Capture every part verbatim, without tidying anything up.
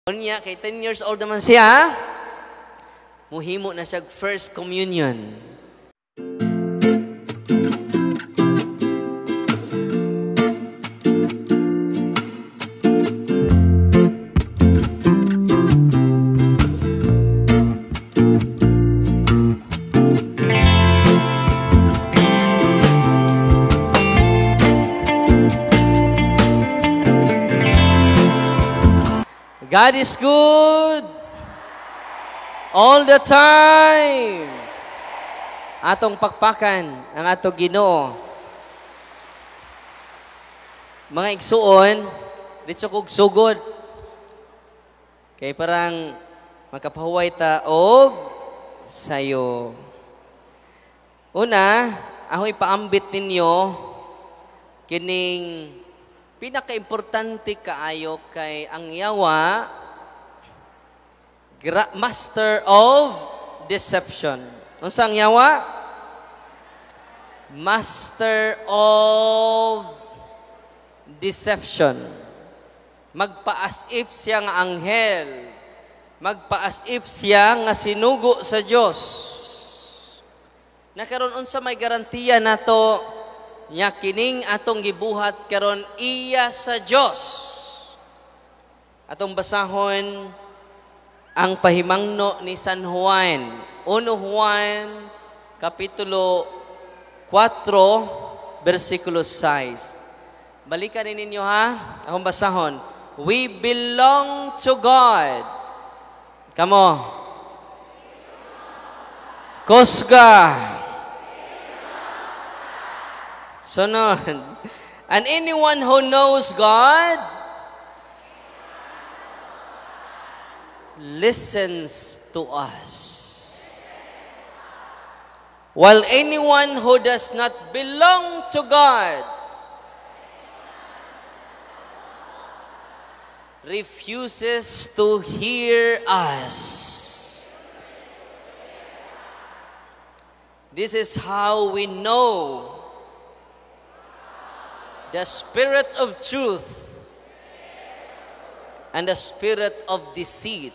Niya, kay ten years old naman siya, muhimo na siya first communion. God is good all the time. Atong pakpakan ang atong Ginoo. Mga igsuon, dito kog sugod. Kay parang makapahuway ta og sayo. Una, ahoy paambit ninyo kining pinaka-importante kaayo kay ang yawa, master of deception. Unsa ang yawa? Master of deception. Magpa-as-if siya nga anghel. Magpa-as-if siya nga sinugo sa Dios. Nakaroon unsa may garantiya nato nya kining atong gibuhat karon iya sa Dios. Atong basahon ang pahimangno ni San Juan. Uno Juan kapitulo four versikulo six. Balikan ninyo ha. Akong basahon. We belong to God. Kamo. Kusga. Sunod. And anyone who knows God listens to us. While anyone who does not belong to God refuses to hear us. This is how we know the spirit of truth and the spirit of deceit.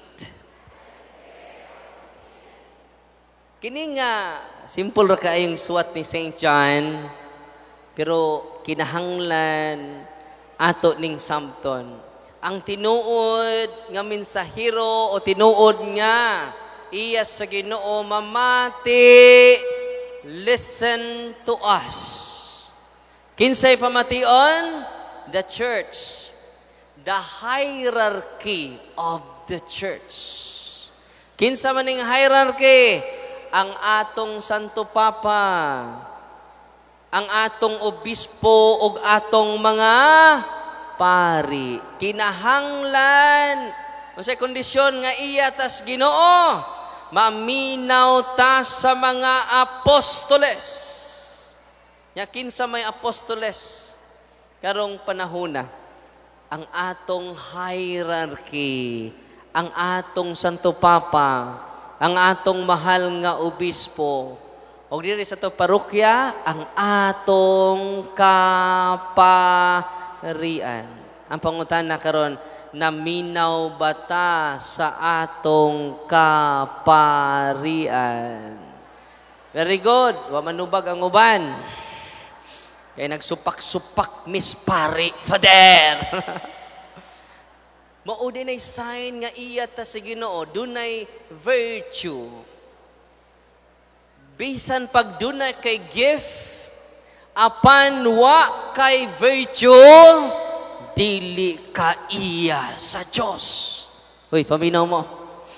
Kini nga, simple ra kaayong suwat ni Saint John, pero kinahanglan ato ning samton. Ang tinuod nga mensahero o tinuod nga iya sa Ginoo mamati, listen to us. Kinsay pamation? The church. The hierarchy of the church. Kinsa maning hierarchy? Ang atong Santo Papa, ang atong obispo ug atong mga pari. Kinahanglan unsay kondisyon nga iya tas Ginoo, maminaw ta sa mga apostoles. Yakin sa may apostoles karong panahona, ang atong hierarchy, ang atong Santo Papa, ang atong mahal nga obispo, o diri sa to parokya, ang atong kaparian. Ang pangutana karon, naminaw bata sa atong kaparian? Very good. Wa manubag ang uban. Kaya nagsupak-supak, Miss Pari, Father. Mao dinay sign nga iya ta sa Ginoo, dunay virtue. Bisan pag dunay kay gift, apan wa kay virtue, dili ka iya sa Dios. Uy, paminaw mo.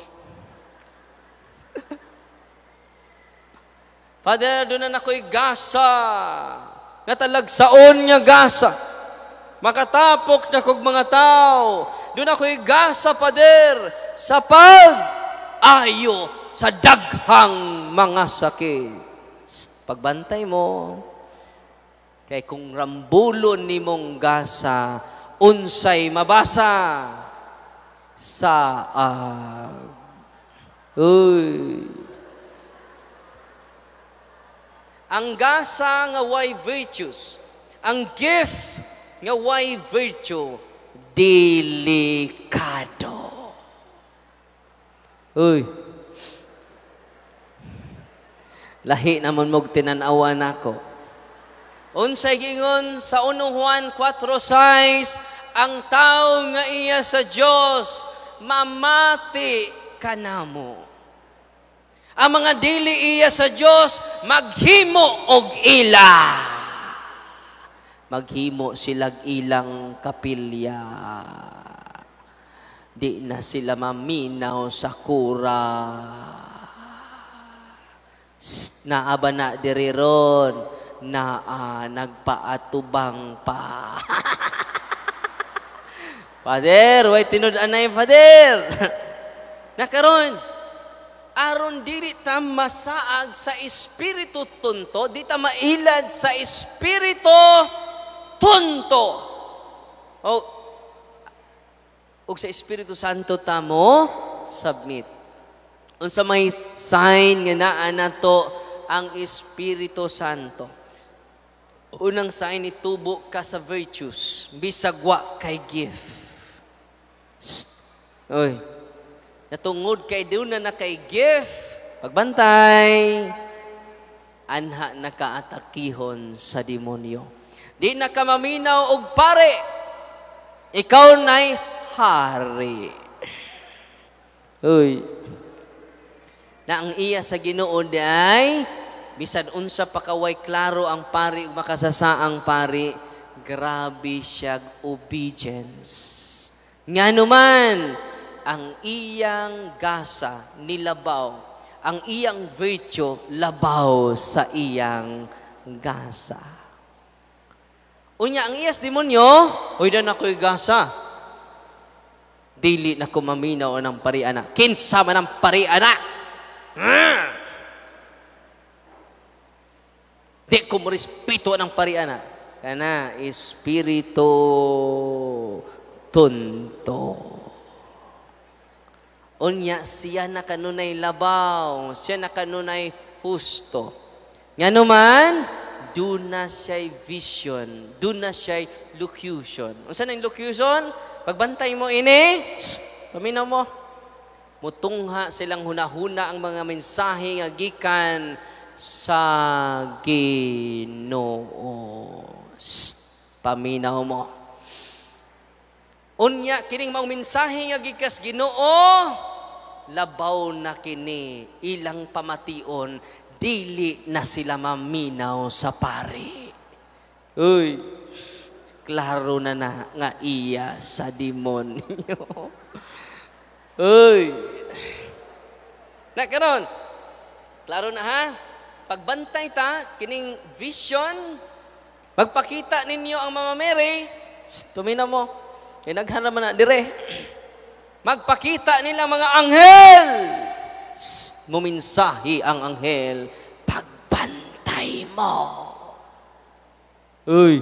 Father, doon na ako'y gasa. Natalagsaon nga gasa. Makatapok na kog mga tao. Doon ako'y gasa, Pader, sa pag-ayo sa daghang mga sakit. Pagbantay mo. Kay kung rambulon ni mong gasa, unsay mabasa sa ag. Uy. Ang gasa nga way virtues, ang gift nga way virtue, delikado. Uy. Lahi naman mog tinanawan ako. Unsay gingon sa First Juan four six, ang tao nga iya sa Dios mamati kanamo. Ang mga dili iya sa Dios maghimo og ila. Maghimo silag ilang kapilya. Di na sila maminaw sa kura. Naaba na diri ron na ah, nagpaatubang pa. Father, way tinud-anay, Father. Nakaron, aron dili ta masaag sa espiritu tunto, di ta mailad sa espiritu tunto. O, o sa Espiritu Santo ta mo submit. Unsa may sign nga naa nato ang Espiritu Santo. Unang sign, itubo ka sa virtues, bisag wa kay gift. Oy. Natungod kay duna na kay gift, pagbantay, anha nakaatakihon sa demonyo. Di na ka maminaw og pare. Ikaw na'y hari. Uy. Na ang iya sa Ginoo ay bisan unsa pa kaway klaro ang pari ug makasasaang pari, grabe siyag obedience. Ngano man ang iyang gasa nilabaw, ang iyang virtue labaw sa iyang gasa. Unya ang iyas demonyo, oy dan ako'y gasa. Dili na ko maminaw ng pariana. Kinsa man ang pariana? Hmm. Di ko mo respeto ng pariana. Kana espiritu tunto. Unya siya na kanunay labaw, siya na kanunay husto. Ngano man, do na siya'y vision, do na siya'y locution. Unsa na yung locution? Pagbantay mo ini, shh, paminaw mo. Mutungha silang hunahuna ang mga mensahe nga gikan sa Ginoo. Shh, paminaw mo. Unya kining maong mensahe nga gikas Ginoo, labaw na kini ilang pamation, dili na sila maminaw sa pari. Uy, klaro na na nga iya sa demonyo. Uy. Nakaron, klaro na ha? Pagbantay ta, kining vision, magpakita ninyo ang Mama Mary, tumina mo, kaya naghanaman na dire. Magpakita nila mga anghel. Muminsahi ang anghel. Pagbantay mo. Uy.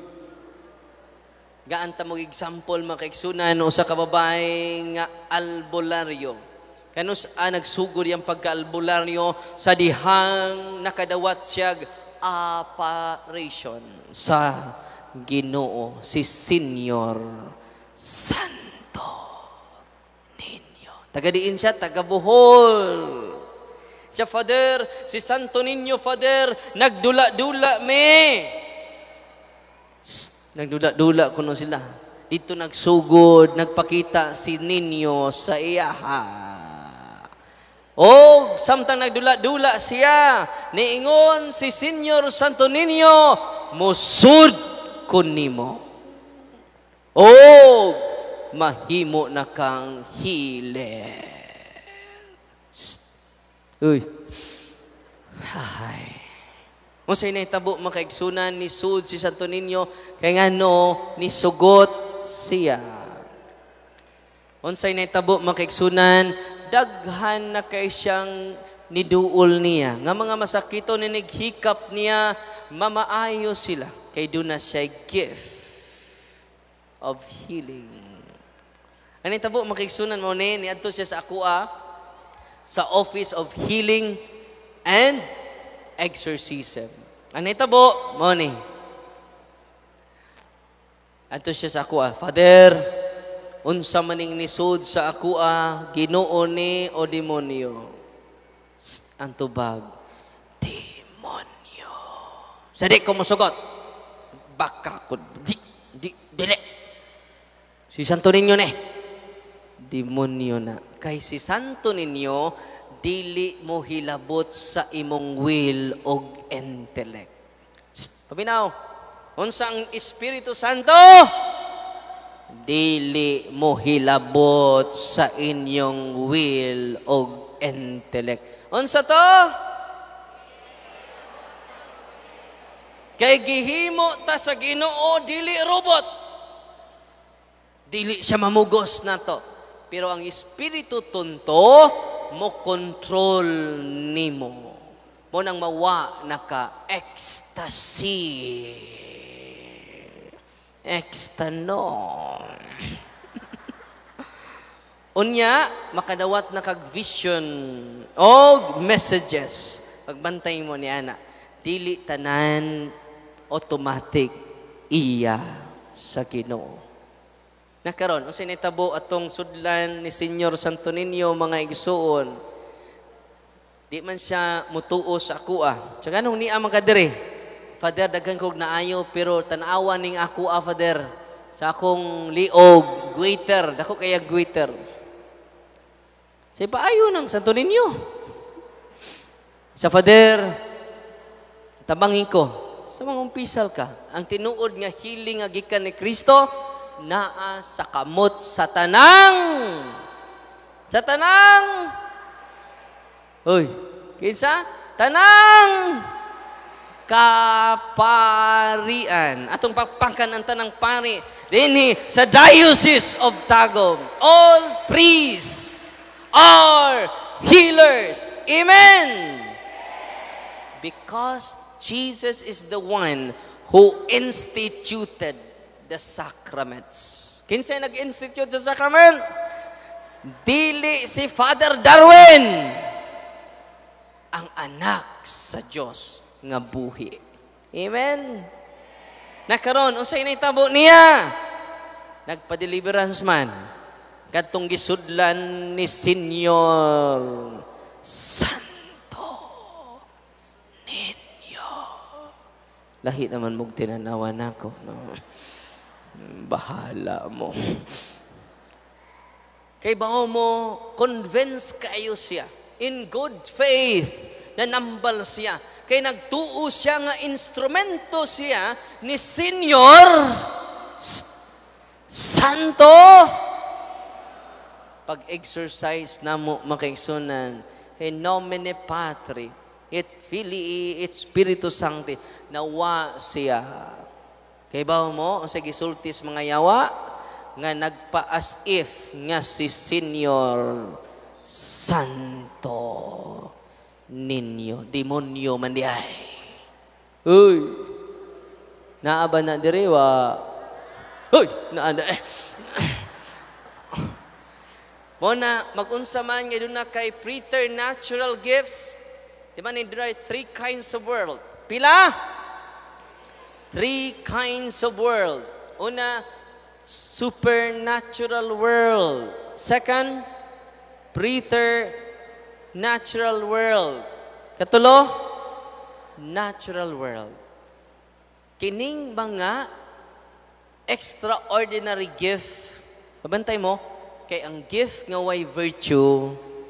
Gaan ta mo example makaigsunan o sa kababaeng nga albularyo. Kanus ah, nagsugod yung pagka-albularyo sa dihang nakadawat siyag apparition sa Ginoo, si Senior Santo Niño. Taga-diin siya, taga-Bohol. Siya, Father, si Santo Niño, Father, nagdula-dula me. Shhh, nagdula-dula kuno sila. Dito nagsugod, nagpakita si Niño sa iyaha. O, samtang nagdula-dula siya, niingon si Senior Santo Niño, musud kunimo. O, mahimo na kang healer. Uy. Ay. Unsay nahitabo makaigsunan ni sud si Santo Niño kay ngano ni sugot siya. Unsay nahitabo makaigsunan daghan na kay siyang niduol niya. Nga mga masakito ni nighikap niya, mamaayo sila. Kay doon na siya gift of healing. Ano yung tabo, makiksunan mo ni, niadto siya sa akua, sa Office of Healing and Exorcism. Ano yung tabo, mo ni. Adto siya sa akua, Father, unsa maning nisud sa akua, Ginoo ni o demonyo? Ang tubag, demonyo. Sa di ko musugot, baka ko, di, di, dili. Si Santo Niño ni, demonyo na. Kay si Santo Niño, dili mo hilabot sa imong will o intellect. Pabinaw, unsa ang Espiritu Santo? Dili mo hilabot sa inyong will o intellect. Unsa to? Kay gihimo ta sa Ginoo, dili robot. Dili siya mamugos na to. Pero ang Espiritu Tunto, mo control nimo. Mo nang mawa naka ecstasy. Ekstano. Unya, makadawat na kag vision o messages. Pagbantay mo ni ana, dili tanan automatic iya sa Ginoo. Nakaron, unsay nitabo atong sudlan ni Senyor Santo Niño mga igsuon. Di man siya mutuo sa akua. Tsaka nung niya makadiri, Father, daghan kog naayo, pero tanawa ning akua, Father, sa akong liog, gwaiter, dako kaya gwaiter. Say paayo ng Santo Niño. Sa Father, tabangin ko, sa mga umpisal ka, ang tinuod nga healing nga gikan ni Kristo, naa sa kamot sa tanang sa tanang Uy, kinsa? Tanang kaparian. Atong papangkan ang tanang pari dinhi sa Diocese of Tagum. All priests are healers. Amen. Because Jesus is the one who instituted the sacraments. Kinsa nag-institute sa sacrament? Dili si Father Darwin, ang anak sa Dios nga buhi. Amen. Nakaron unsay nahitabo niya? Nagpa-deliverance man kadtong gisudlan ni Senyor Santo Niño. Lahi naman mong tinanawan ako, no? Bahala mo. Kay bao mo, convince kayo siya. In good faith, na nambal siya. Kay nagtuo siya nga instrumento siya ni Senyor Santo. Pag-exercise na mo makaigsunan, in nomine Patri, et Filii, et Spiritus Sancti, nawa siya. Kay ba mo, sa gisultis mga yawa, nga nagpa-as if nga si Senyor Santo Niño. Demonyo man diay. Uy! Naaba na direwa. Uy! Naanda eh. Muna, mag-unsa man nga doon na kay preternatural gifts. Di ba ni three kinds of world? Pila? Three kinds of world. Una, supernatural world. Second, preternatural world. Katulo, natural world. Kining mga extraordinary gift. Pabantay mo, kay ang gift nga way virtue,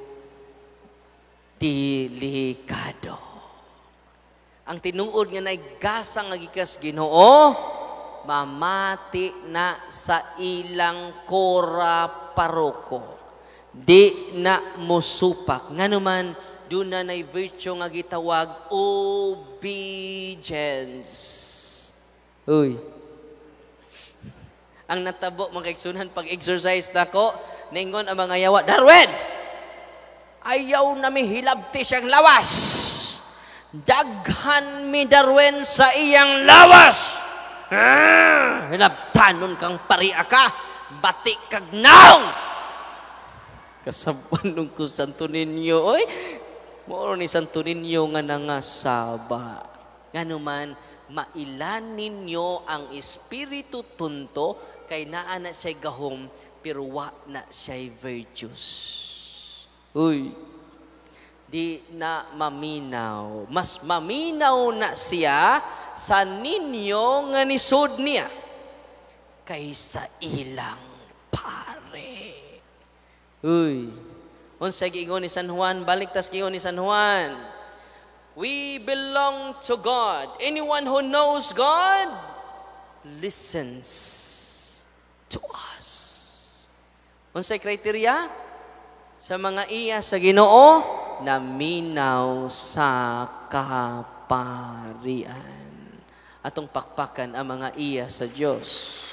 delikado. Ang tinuod nga naigasang nga gikas Ginoo, mamati na sa ilang kora paroko. Di na musupak. Nga naman, doon na na'y virtue nga gitawag, obedience. Uy. Ang natabo, mga kaigsunan, pag-exercise na ko, ningon ang mga yawa, Darwin! Ayaw na mi hilabti siyang lawas. Daghan mi Darwin sa iyang lawas. Ah, hilabtanon kang paria ka, batik kag naong. Kasabanong ko Santo Niño, oy, mo ni Santo Niño nga nangasaba. Ngano man, mailan ninyo ang Espiritu Tunto kay naa na siya gahom pero wa na siya'y virtues. Uy, di na maminaw. Mas maminaw na siya sa ninyo nga nisod niya kaysa ilang pare. Uy, unsay giingon ni San Juan? Balik tas giingon ni San Juan. We belong to God. Anyone who knows God listens to us. Unsay kriteria? Sa mga iya sa Ginoo na minaw sa kaparian. Atong pakpakan ang mga iya sa Dios.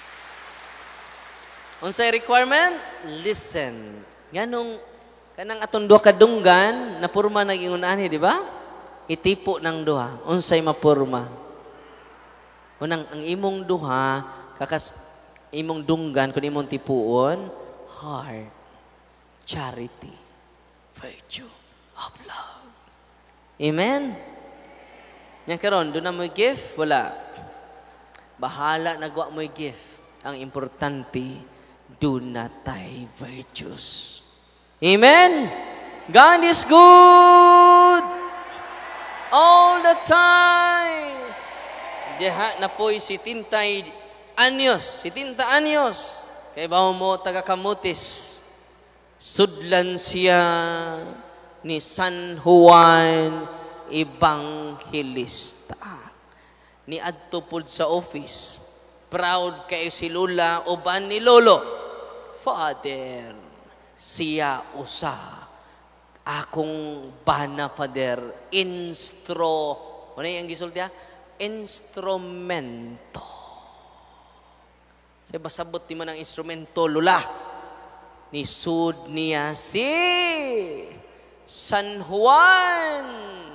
Unsay requirement? Listen. Nganong kanang atong duha ka dunggan na purma nag-ingon ani, di ba? Itipo ng duha. Unsay mapurma? Unang ang imong duha kakas imong dunggan kun imong tipuon, heart, charity, virtue of love. Amen. Nya karon do na mo gift wala. Bahala nagwa mo gift. Ang importante do not die virtues. Amen. God is good all the time. Diha na po'y si Tintay anyos, si Tinta anyos. Kay bawo mo taga Kamutis. Sudlan siya ni San Juan Evangelista. Ni adto pud sa office. Proud kay si Lola uban ni Lolo. Father, siya usa akong bana Father instro. Ano yung gisulti ha? Instrumento. Say basabot ti man ang instrumento Lola. Ni sud niya si San Juan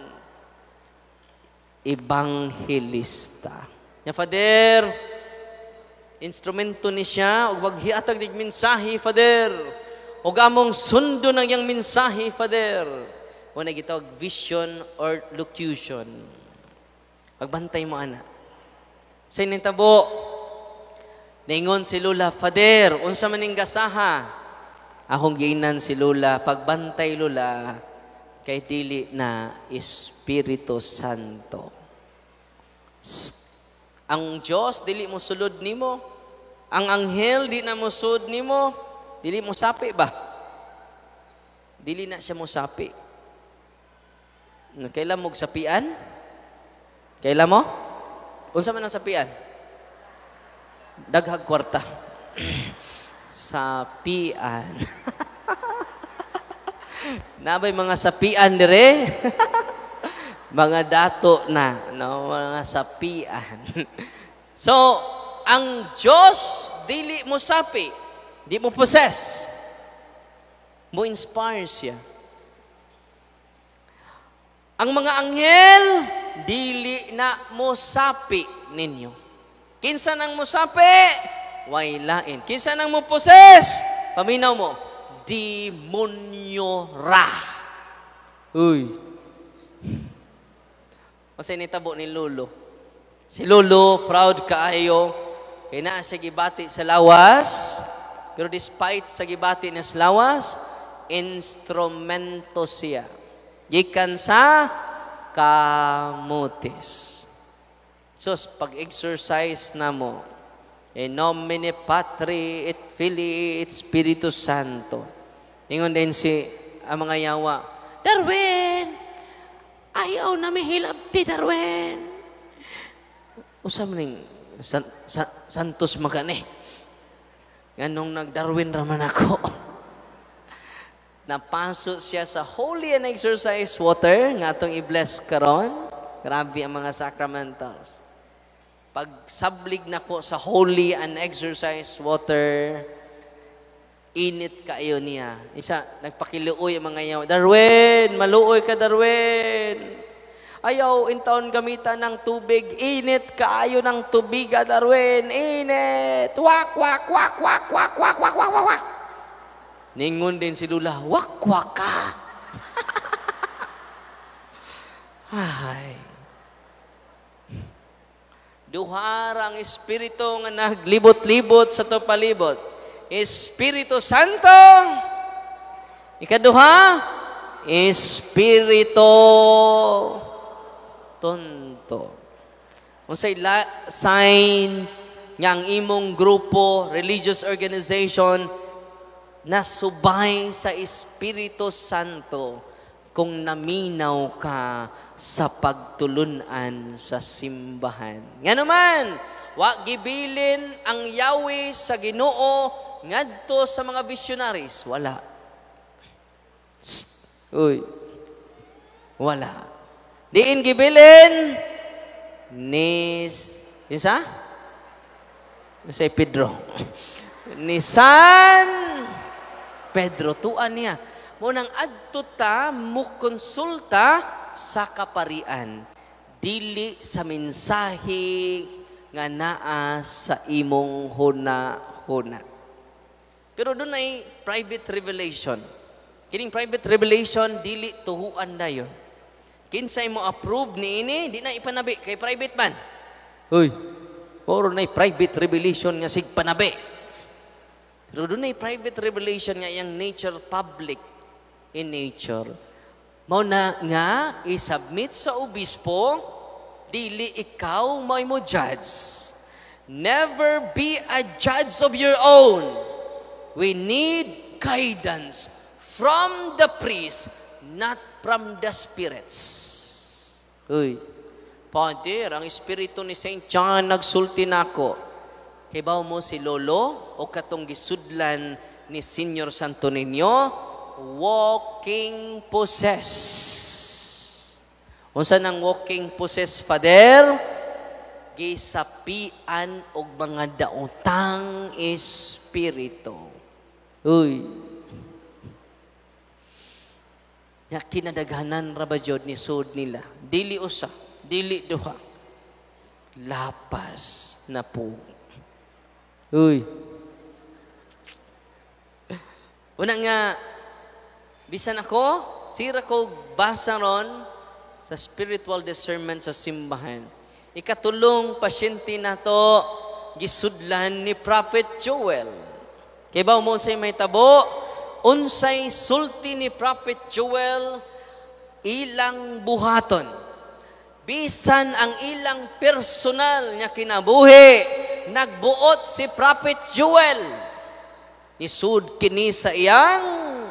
Evangelista. Ya Father, instrumento ni siya ug maghiatag nig mensahe Father. Ug among sundo ng yang mensahe Father. Wala gitawag vision or locution. Pagbantay mo ana. Sa nitabo ningon si Lola, Father, unsa man ning gasaha? Akong giinan si Lola, pagbantay Lola kay dili na Espiritu Santo. Ang Diyos dili mo sulod nimo. Ang anghel di na mo sulod nimo. Dili mo sapi ba? Dili na siya mo sapi. Kailan mo sapian? Kailan mo? Unsa man ang sapian? Daghag kwarta. Sapian. Nabay mga sapian dire. Mga dato na, no? Mga sapian. So, ang Diyos, dili mo sapi, di mo possess. Mo inspire siya. Ang mga anghel, dili na mo sapi ninyo. Kinsa nang mo sapi, way lain. Kinsa nang mo possess, paminaw mo, demonyo ra. Uy. Kasi nitabo ni Lolo. Si Lolo, proud kaayo. Kaya naa siya gibati sa lawas. Pero despite sa gibati niya sa lawas, instrumento siya. Gikan sa Kamutis. So, pag-exercise na mo, in nomine Patri et Filii et Spiritus Santo. Ingon din si ang mga yawa, Darwin! Ayaw na may hilab ti Darwin. Usam ning san, san, Santos magani. Ganong nag-Darwin raman ako. Napasok siya sa holy and exercise water nga atong i-bless karon. Grabe ang mga sacramentals. Pag sablig na ko sa holy and exercise water, init kayo niya. Isa, nagpakiluoy ang mga yaw. Darwin, maluoy ka Darwin. Ayaw, intaon gamitan ng tubig. Init kaayo ng tubig, Darwin. Init. Wak, wak, wak, wak, wak, wak, wak, wak, wak, wak. Ningon din si Lula, wak, wak ka. Ay. Duharang espiritu nga naglibot-libot sa to palibot. Espiritu Santo. Ikaduha, Espiritu Tonto. Unsay la- sign nga ang imong grupo, religious organization, nasubay sa Espiritu Santo kung naminaw ka sa pagtulunan sa simbahan. Nga naman, wa gibilin ang Yahweh sa Ginoo ngadto sa mga missionaries. Wala. Psst. Uy. Wala. Diin gibilin ni isa? Si Pedro. Ni San Pedro. Tuan niya. Munang adto ta mo konsulta sa kaparian. Dili sa mensahe nga naa sa imong huna-huna. Pero doon ay private revelation. Kining private revelation, dili tuhuan dayon. Kinsay mo approve ni ini, di na ipanabi. Kay private man. Uy, puro na private revelation nga sig panabi. Pero doon ay private revelation nga yung nature public in nature. Mao na nga, isubmit sa obispo, dili ikaw may mo judge. Never be a judge of your own. We need guidance from the priest, not from the spirits. Uy, Father, ang espiritu ni Saint John nagsulti nako. Kay bawo mo si Lolo o katong gisudlan ni Senior Santo Niño, walking possess. Unsa nang walking possess, Father? Gisapian og mga daotang espiritu. Uy. Ya kinadaghanan ra ba jud ni sud nila. Dili usa, dili duha. Lapas na po. Uy. Una nga, bisan ako, sira ko basa ron sa spiritual discernment sa simbahan. Ikatulong pasyente na to, gisudlan ni Prophet Joel. Kaya ba unsay may tabo? Unsay sulti ni Prophet Joel, ilang buhaton. Bisan ang ilang personal niya kinabuhi, nagbuot si Prophet Joel. Isud kini sa iyang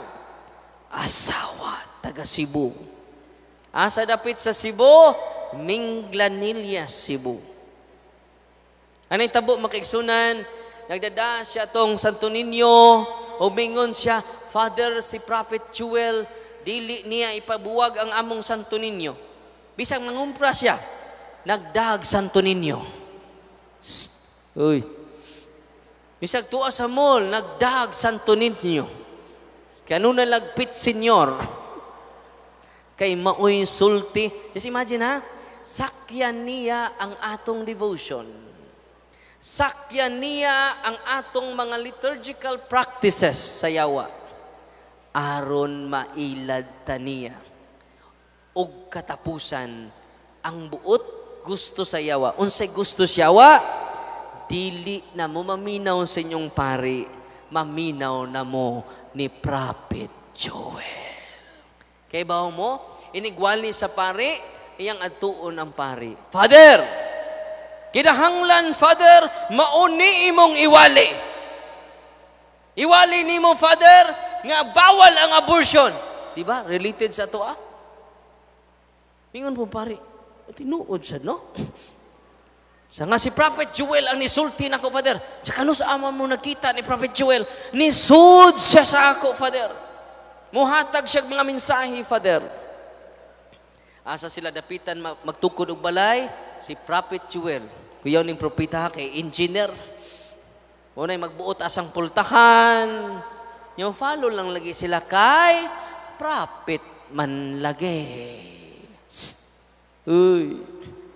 asawa, taga Cebu. Asa dapit sa Cebu, Minglanilla, Cebu. Anay tabo makaigsunan, nagdada siya tong Santo Niño, o mingon siya, Father, si Prophet Joel, dili niya ipabuwag ang among Santo Niño. Bisang mangumpra siya, nagdag Santo Niño. Shh. Uy. Bisag tuwa sa mall, nagdag Santo Niño. Kaya ano nalagpit, Senyor? Kay maoy sulti. Just imagine ha, sakyan niya ang atong devotion. Sakyan niya ang atong mga liturgical practices sa yawa. Aron mailad ta niya. Og katapusan, ang buot gusto sa yawa. Unsay gusto sa yawa? Dili na mo maminaw sa inyong pari, maminaw na mo ni Prophet Joel. Kay bawo mo, inigwali sa pari, iyang atuon ang pari. Father, kinahanglan, Father, mauni imong iwali. Iwali nimo, Father, nga bawal ang abortion. Di ba? Related sa to, ah? Mingon po, pari, tinuod sa, no? Sa nga si Prophet Joel ang nisulti na ko, Father. Tsaka no sa ama mo nakita ni Prophet Joel, nisud siya sa ako, Father. Muhatag siya mga mensahe, Father. Asa sila dapitan magtukod og balay, si Prophet Joel. Kuyaw ning propeta kay engineer. Unay magbuot asang pultahan. Yung follow lang lagi sila kay prophet man lagi. Uy.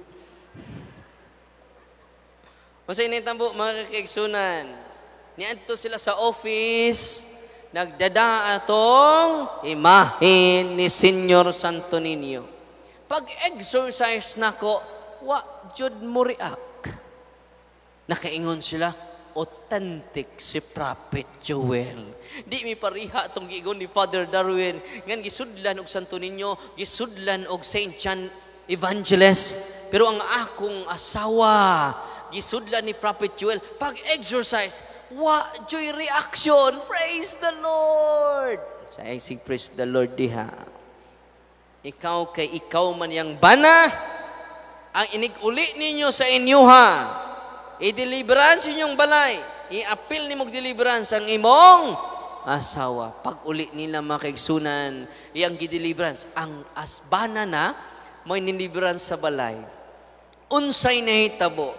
Masay nitambo mga kakigsunan. Niadto sila sa office, nagdada atong imahin ni Senyor Santo Niño. Pag-exercise nako, wa jud mo react. Nakaingon sila, authentic si Prophet Joel. Di mi pariha itong gigon ni Father Darwin. Ngan gisudlan og Santo Niño, gisudlan og Saint John Evangelist. Pero ang akong asawa, gisudlan ni Prophet Joel, pag-exercise, wa joy reaction. Praise the Lord. Sa isig praise the Lord diha. Ikaw kay ikaw man yang bana, ang inig-uli ninyo sa inyo ha. I-deliverance inyong balay. I-appeal ni mong deliverance ang imong asawa. Pag uli nila makaigsunan, iyang gideliverance. Ang asbana na, may niliverance sa balay. Unsay nahitabo.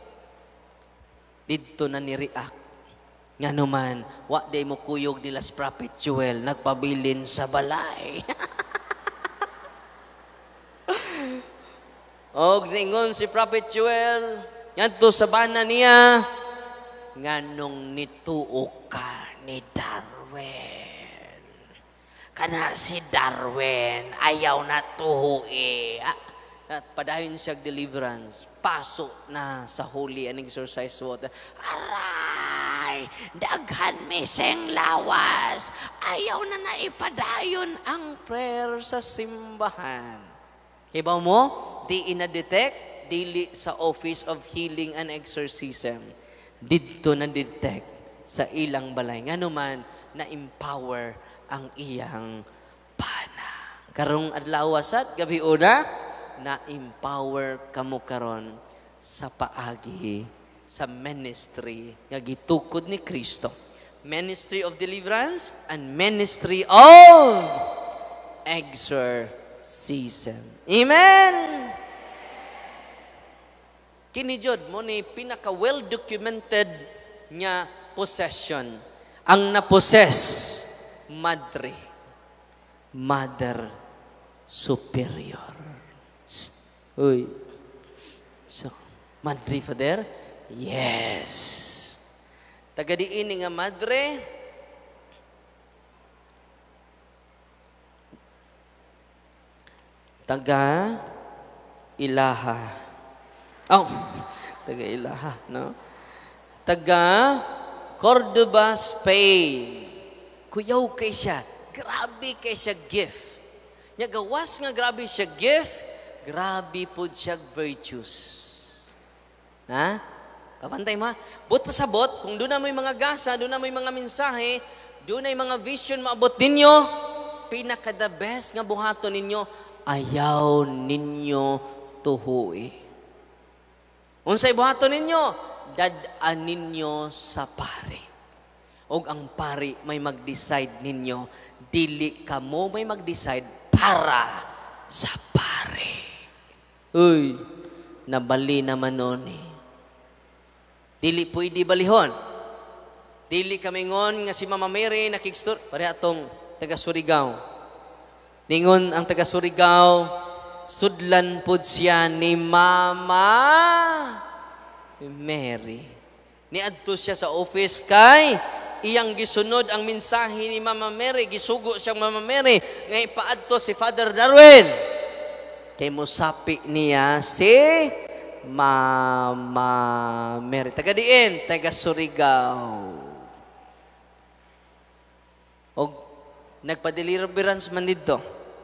Dito na ni-react. Nga naman, wa day mo kuyog nila sa Prophet Joel, nagpabilin sa balay. Og ningon si Prophet Joel, ngadto sa bana niya, nganong nituo ka ni Darwin. Kana si Darwin, ayaw na tuhui. Ah, padayon siya deliverance. Pasok na sa holy and exercise water. Aray, daghan miseng lawas. Ayaw na naipadayon ang prayer sa simbahan. Kibaw mo, di ina-detect, dili sa Office of Healing and Exorcism. Dito na-detect sa ilang balay. Nga naman, na-empower ang iyang pana. Karong adlaw sad gabi una, na-empower kamo karon sa paagi sa ministry nga gitukod ni Kristo. Ministry of deliverance and ministry of exorcism. Amen. Kini jud mo ni pinaka well documented nga possession. Ang na-possess madre, mother superior. Uy. So, madre father? Yes. Taga diin nga madre. Taga ilaha. Oh, taga ilaha, no? Taga Cordoba, Spain. Kuyaw kay siya. Grabe kay siya gift. Nya gawas nga grabe siya gift, grabe po siya virtues. Ha? Kapantay ma? But pasabot, kung doon na may mga gasa, doon na may mga mensahe, doon na may mga vision maabot ninyo, pinaka the best nga buhaton ninyo, ayaw ninyo tuhui. Unsay buhaton ninyo? Dad-an ninyo sa pari. Og ang pari may mag-decide ninyo, dili kamo may mag-decide para sa pari. Uy, nabali naman nun eh. Dili pwede balihon. Dili kami ngon nga si Mama Mary nakigstor. Pare atong taga Surigao. Ningon ang taga Surigao, sudlan pod siya ni Mama Mary. Niadto siya sa office kay iyang gisunod ang mensahe ni Mama Mary, gisugo siyang Mama Mary nga ipaadto si Father Darwin. Kay mosapi niya si Mama Mary. Taga diin, taga Surigao. Og nagpa-deliverance man dito.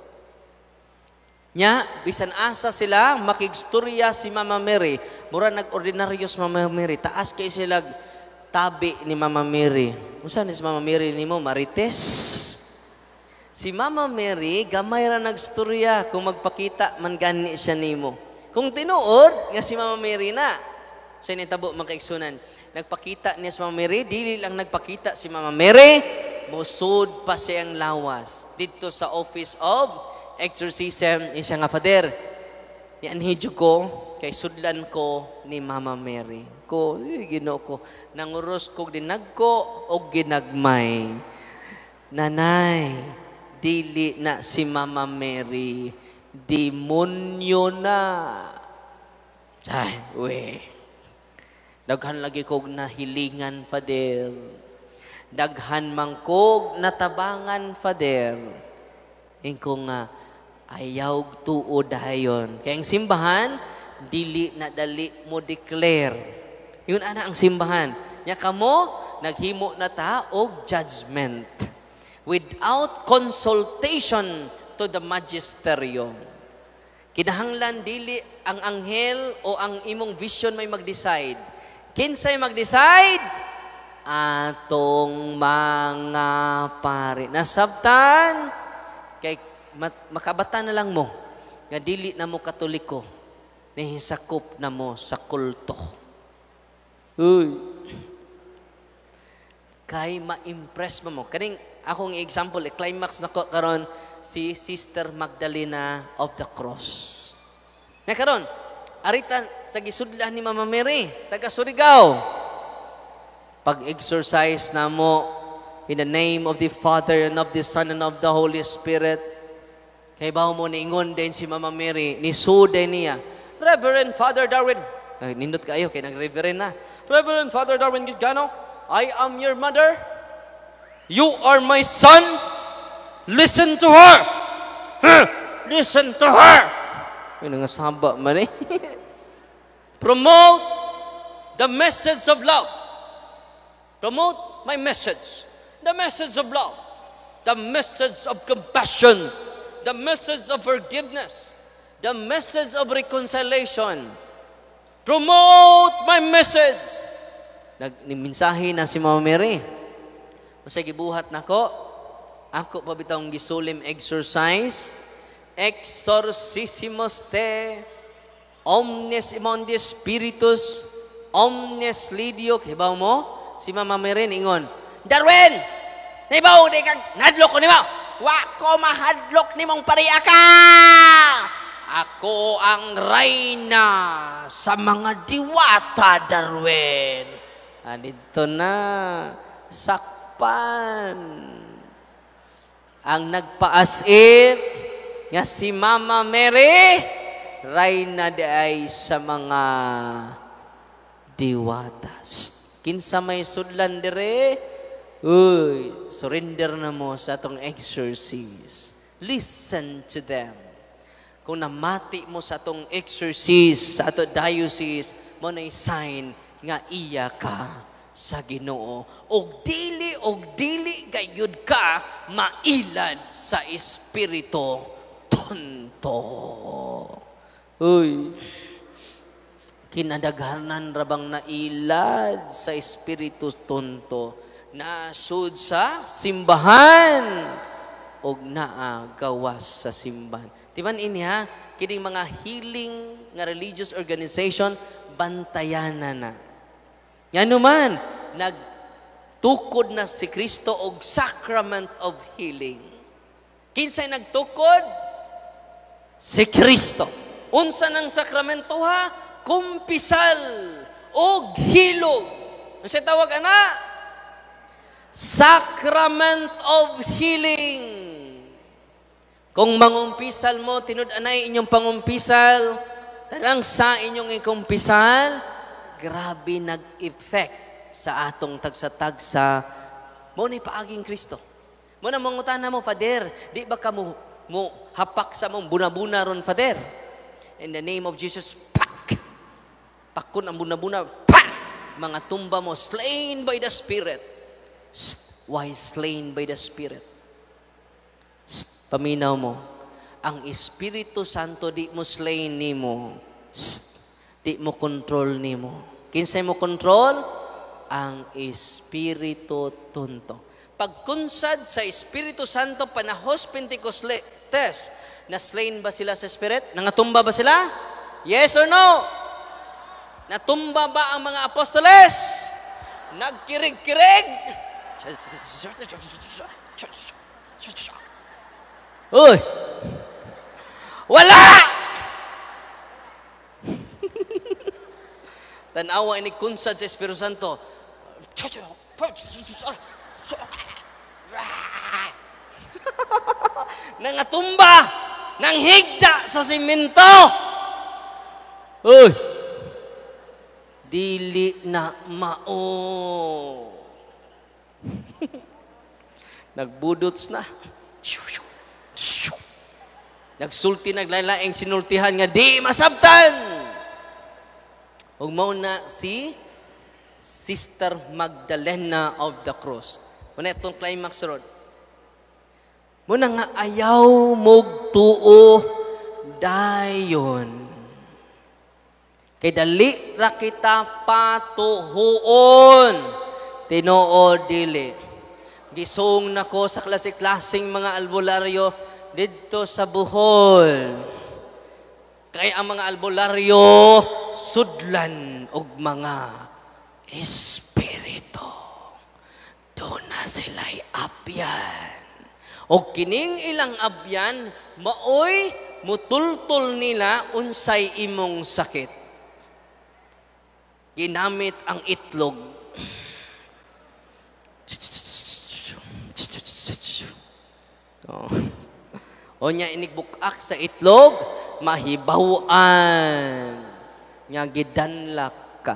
Nya, bisan asa sila, makigstorya si Mama Mary. Mura nag-ordinaryos Mama Mary. Taas kay sila tabi ni Mama Mary. Unsa ni si Mama Mary nimo? Marites. Si Mama Mary, gamay ra nagstorya kung magpakita man gani siya nimo. Kung tinuod, nga si Mama Mary na. Sa nitabo makaigsunan. Nagpakita niya si Mama Mary, dili lang nagpakita si Mama Mary, musud pa siyang lawas. Dito sa Office of Exorcism, isa nga Father, nianhidyo ko, kay sudlan ko ni Mama Mary. Ko, eh, Ginoo ko, nanguros ko dinagko o ginagmay. Nanay, dili na si Mama Mary, demonyo na. Ay, we. Daghan lagi kog nahilingan, Father. Daghan mangkog natabangan, Father. Ingko nga, ayaw tuod dayon. Kaya ang simbahan, dili na dali mo declare. Yun ana ang simbahan. Nya kamo, naghimo na ta og judgment without consultation to the magisterium. Kinahanglan dili ang anghel o ang imong vision may mag-decide. Kinsay mag-decide? Atong mga pari. Nasabtan, kay makabata na lang mo, nga dili na mo katoliko, nahisakop na mo sa kulto. Uy. Kay ma-impress mo mo. Kaning akong example, eh, climax na ko karon si Sister Magdalena of the Cross. Na karon, aritan sa gisudlan ni Mama Mary, taga Surigao. Pag-exercise na mo in the name of the Father and of the Son and of the Holy Spirit. Kay bawo mo niingon din si Mama Mary, ni sude niya, Reverend Father Darwin, ay, nindot kayo, kay nag-reverend na. Reverend Father Darwin Gitgano, I am your mother. You are my son. Listen to her. Huh? Listen to her. Yun nga saba man eh. Promote the message of love. Promote my message. The message of love. The message of compassion. The message of forgiveness. The message of reconciliation. Promote my message. Nagminsahe na si Mama Mary. Kasi gibuhat na ko, ako pa bitang gisulim exercise, exorcissimus te, omnes imundis spiritus, omnes lidio. Hibaw mo, si Mama Mary ingon, Darwin, hibaw, di kag nadlok ko ni mo. Wa ko mahadlok ni mong pariya ka. Ako ang reyna sa mga diwata, Darwin. Andito na, sakpan. Ang nagpaasip nga si Mama Mary, reyna di ay sa mga diwata. Kinsa may sudlan dire, uy, surrender na mo sa atong exorcise. Listen to them. Kung namati mo sa atong exorcise, sa atong diocese, mo na sign nga iya ka sa Ginoo. Og dili, og dili, gayud ka, mailad sa Espiritu Tonto. Uy, kinadaghanan rabang nailad sa Espiritu Tonto. Nasud sa simbahan og naa gawas sa simbahan. Timan ini ha, kining mga healing nga religious organization bantayan na na. Yan naman, nagtukod na si Kristo og sacrament of healing. Kinsay nagtukod? Si Kristo. Unsa ng sakramento ha? Kumpisal og hilog. Ano siya tawag ana? Sacrament of healing. Kung mangumpisal mo, tinud-anay inyong pangumpisal, talang sa inyong ikumpisal, grabe nag-effect sa atong tagsa-tagsa. Mo ni paaging Kristo. Mo na mangutana mo, Father, di ba ka mo, mo hapak sa mong bunabuna ron, Father? In the name of Jesus, pak! Pakon ang bunabuna, pak! Mga tumba mo, slain by the Spirit. Why slain by the Spirit? Paminaw mo, ang Espiritu Santo di mo slain nimo, di mo control nimo. Kinsay mo control? Ang Espiritu Tonto. Pagkunsad sa Espiritu Santo panahos Pentecostes, na slain ba sila sa Spirit? Nangatumba ba sila? Yes or no? Natumba ba ang mga apostoles? Nagkirig-kirig? Uy! Wala! Tanawa ini kunsad sa Espiritu Santo. Nangatumba! Nang higda sa simento! Uy! Dili na mao. Nagbudots na. Nagsulti, naglaylaing sinultihan nga di masabtan. Ug mao na si Sister Magdalena of the Cross. Muna itong climax rod. Muna nga ayaw mog tuo dayon. Kay dali ra kita patuhuon. Tinoo dili. Gisong nako sa klase-klaseng mga albularyo didto sa Bohol. Kay ang mga albularyo sudlan og mga espiritu. Doon na sila'y abyan. O kining ilang abyan, maoy mutultol nila unsay imong sakit. Ginamit ang itlog. O nya inigbukak sa itlog, mahibawan. Nga gidanlak ka.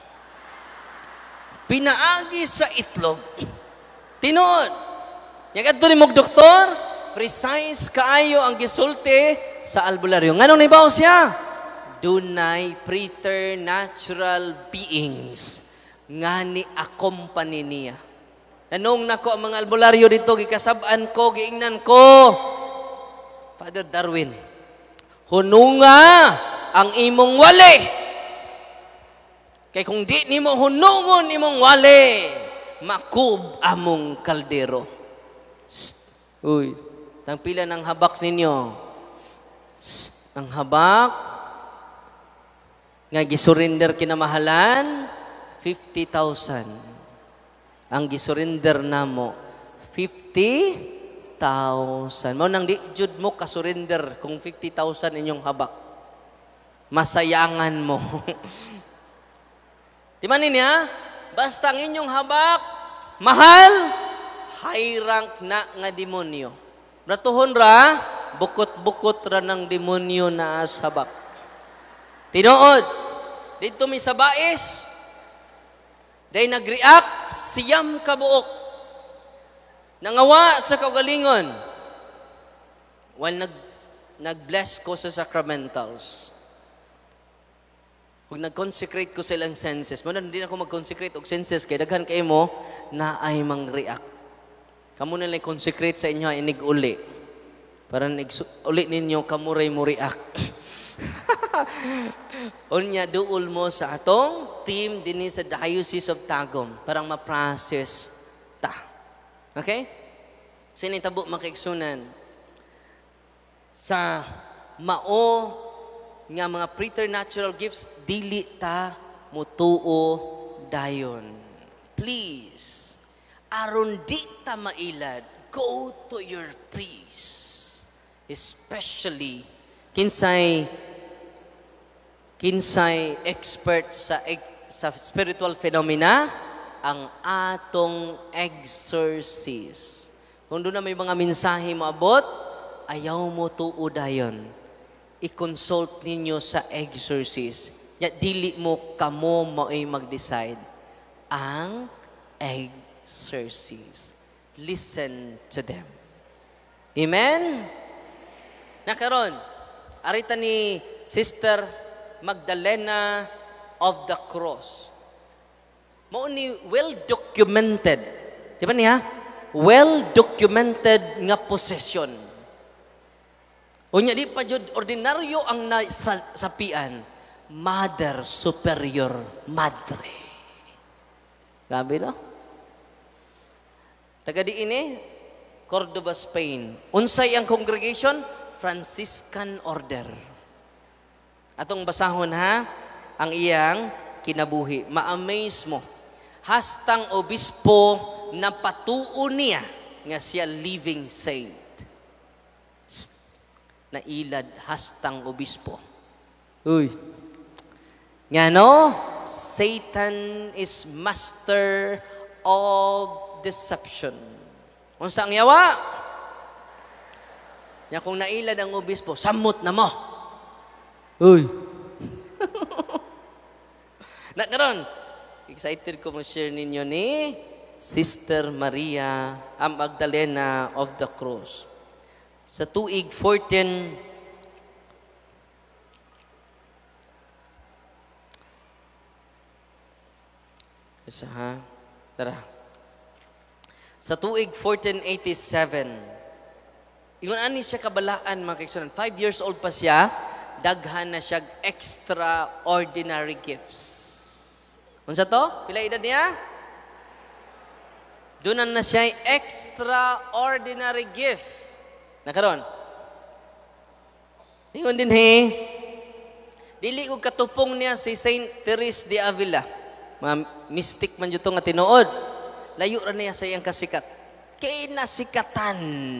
Pinaagi sa itlog. Tinuod. Yang adto ni mong doktor, precise kaayo ang gisulti sa albularyo. Nganong nahibaw siya? Dunay preternatural beings nga ni accompany niya. Nanong nako ang mga albularyo dito, gikasab-an ko, giingnan ko. Father Darwin, hununga ang imong wali. Kay kung di nimo hunungon imong wali, makub among kaldero. Shh. Uy, tang pila ng habak ninyo. Shh. Ang habak nga gisurrender kinamahalan fifty thousand. Ang gisurrender namo fifty thousand. Mao nang di jud mo kasurrender kung fifty thousand inyong habak. Masayangan mo. Di man niya, basta ang inyong habak mahal, high rank na nga demonyo. Bratuhon ra, bukot-bukot ra ng demonyo na as habak. Tinuod, dito mi sa bais, day nag-react, siyam kabuok. Nangawa sa kaugalingon. While nag, nag-bless ko sa sacramentals. Kung nag-consecrate ko sa ilang senses, mo hindi na ako mag-consecrate og senses, kay daghan kayo mo na ay mang-react. Kamu na lang consecrate sa inyo, inig uli. Para uli ninyo, kamuray mo react. Unya, duol mo sa atong team din sa Diocese of Tagum. Parang ma-process ta. Okay? Sinitabo makiksunan. Sa mao nga mga preternatural gifts, dili ta mutuo dayon. Please, aron di ta mailad, go to your priest. Especially, kinsay kinsay expert sa sa spiritual phenomena, ang atong exorcist. Kung doon na may mga mensahe moabot, ayaw mo tuo dayon. I-consult ninyo sa exorcist. Ya, dili mo kamo mo ay mag-decide. Ang exorcist. Listen to them. Amen? Nakaron, arita ni Sister Magdalena of the Cross. Mao ni well-documented. Di ba niya? Well-documented nga possession. Unya di pa jud ordinaryo ang nasapian. Mother Superior Madre. Grabe no? Taga di ini, Cordoba, Spain. Unsay ang congregation? Franciscan Order. Atong basahon ha, ang iyang kinabuhi. Ma-amaze mo. Hastang obispo na patuo niya nga siya living saint. Na ilad hastang obispo. Uy. Nga no, Satan is master of deception. Unsa ang yawa? Nya kung nailad ang obispo, samot na mo. Uy. Nakaron, excited ko mo share ninyo ni Sister Maria ang Magdalena of the Cross. Sa tuig fourteen Sa ha? Tara. Sa tuig fourteen eighty-seven, ingon ani siya kabalaan, mga kaigsunan. Five years old pa siya, daghan na siya extraordinary gifts. Unsa to? Pila edad niya? Dunan na siya extraordinary gift. Nakaroon? Ingon din he, dili ko katupong niya si Saint Therese de Avila. Mga mystic man dito nga tinuod. Layo ra niya sa iyang kasikat. Kay nasikatan.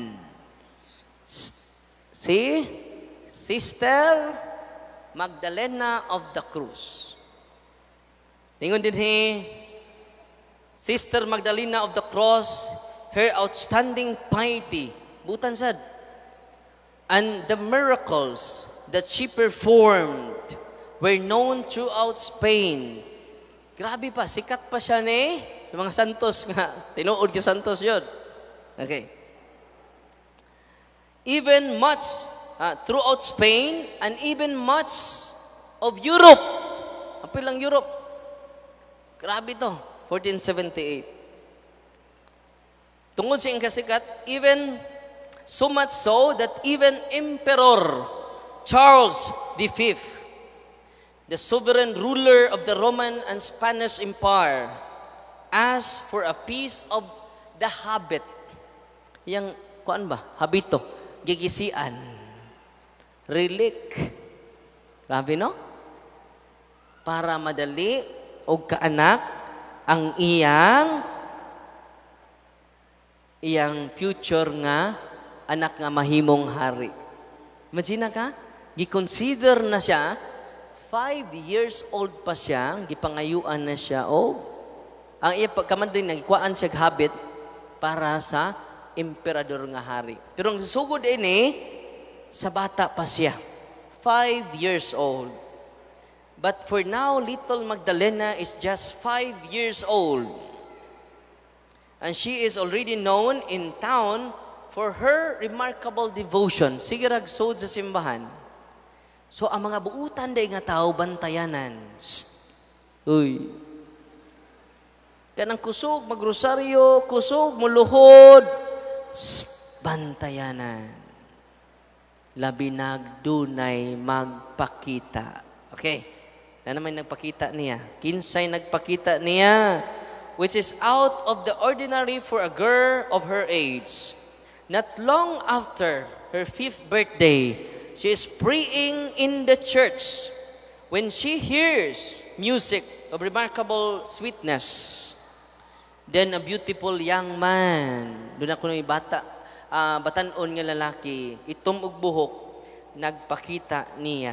Si Sister Magdalena of the Cruz. Ingon din he, Sister Magdalena of the Cross, her outstanding piety, butan sad, and the miracles that she performed were known throughout Spain. Grabe pa, sikat pa siya ni sa mga santos nga. Tinuod ka santos yun. Okay. Even much uh, throughout Spain and even much of Europe. Apil lang Europe. Grabe to. fourteen seventy-eight. Tungod sa iyang kasikat, even so much so that even Emperor Charles the Fifth, the sovereign ruler of the Roman and Spanish Empire, asked for a piece of the habit. Yang, kuan ba? Habito. Gigisian. Relic. Grabe, no? Para madali o kaanak ang iyang iyang future nga anak nga mahimong hari. Imagine ka? Gi-consider na siya, five years old pa siya, gipangayuan na siya, o ang iya pagkaman din, nagikuan siya habit para sa emperador nga hari. Pero ang sugod ini, sa bata pa siya. Five years old. But for now, little Magdalena is just five years old. And she is already known in town for her remarkable devotion. Sige ragsod sa simbahan. So, ang mga buutan day nga tao, bantayanan. Shh. Uy. Kanang kusog, magrosaryo, kusog, muluhod. Shh. Bantayanan. Labi nagdunay magpakita. Okay. Na naman nagpakita niya. Kinsay nagpakita niya. Which is out of the ordinary for a girl of her age. Not long after her fifth birthday, she is praying in the church when she hears music of remarkable sweetness. Then a beautiful young man, doon ako ng bata, uh, batanon nga lalaki, itom og buhok, nagpakita niya.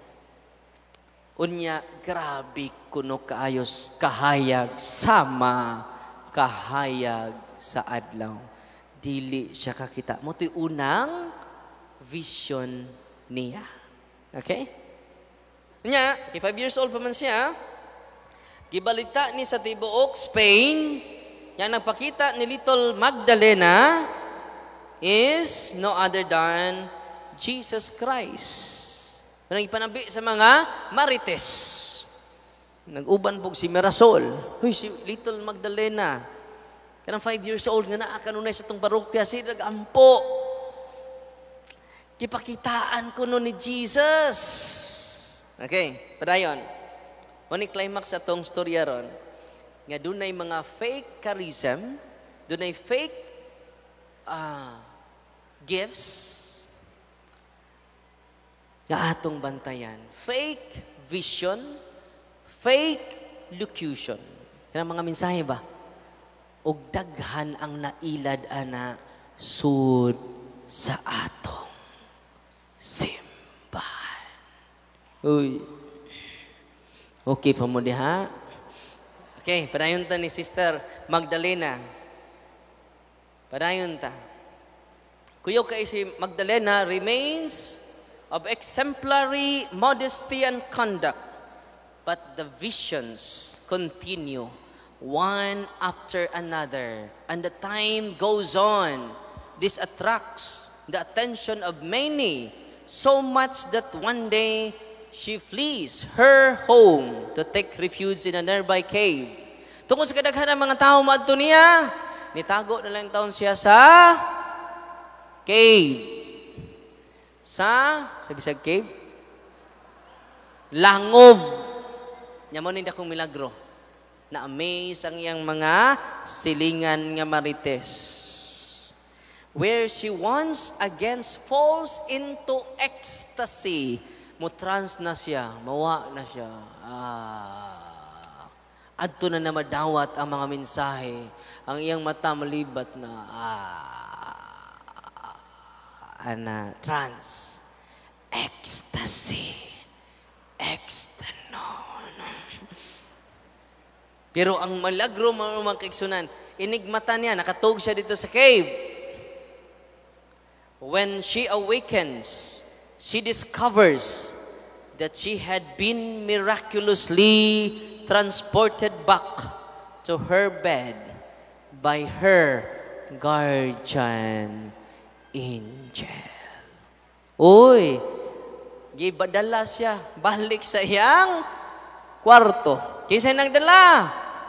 Unya, grabe kuno kaayos kahayag, sama kahayag sa adlaw. Dili siya kakita. Mo'to'y unang vision niya. Okay? Nya, kay five years old pa man siya, gibalita ni sa tibuok Spain, yan nagpakita ni little Magdalena is no other than Jesus Christ. Nang ipanabi sa mga marites. Nag-uban po si Mirasol. Huy, si little Magdalena. Kanang five years old nga naa kanunay sa itong parokya, si nag-ampo. Kipakitaan ko no ni Jesus. Okay, padayon. Mani climax sa itong storya ron, nga dunay mga fake charism, dunay fake uh, gifts, nga atong bantayan. Fake vision, fake locution. Kanang mga mensahe ba? Og daghan ang nailad ana sud sa atong simbahan. Uy. Okay pa mo diha? Okay, padayon ta ni Sister Magdalena. Padayon ta. Kuyo kay si Magdalena remains of exemplary modesty and conduct, but the visions continue one after another, and the time goes on. This attracts the attention of many, so much that one day she flees her home to take refuge in a nearby cave. Tungkol sa kadaghanan mga tao maadto niya, nitago na lang taon siya sa cave. Sa, sa bisag cave? Langob. Nya mo ni dakong milagro. Na-amaze ang iyang mga silingan nga marites. Where she once against falls into ecstasy. Mutrans na siya, mawa na siya. Ah. Adto na na madawat ang mga mensahe. Ang iyang mata malibat na. Ah. Ana, trans. Ecstasy. Ekstanon. Pero ang malagro mga kaigsunan, inigmata niya, nakatog siya dito sa cave. When she awakens, she discovers that she had been miraculously transported back to her bed by her guardian angel. Uy, gibadala siya, balik sa iyang kwarto. Kinsa nagdala?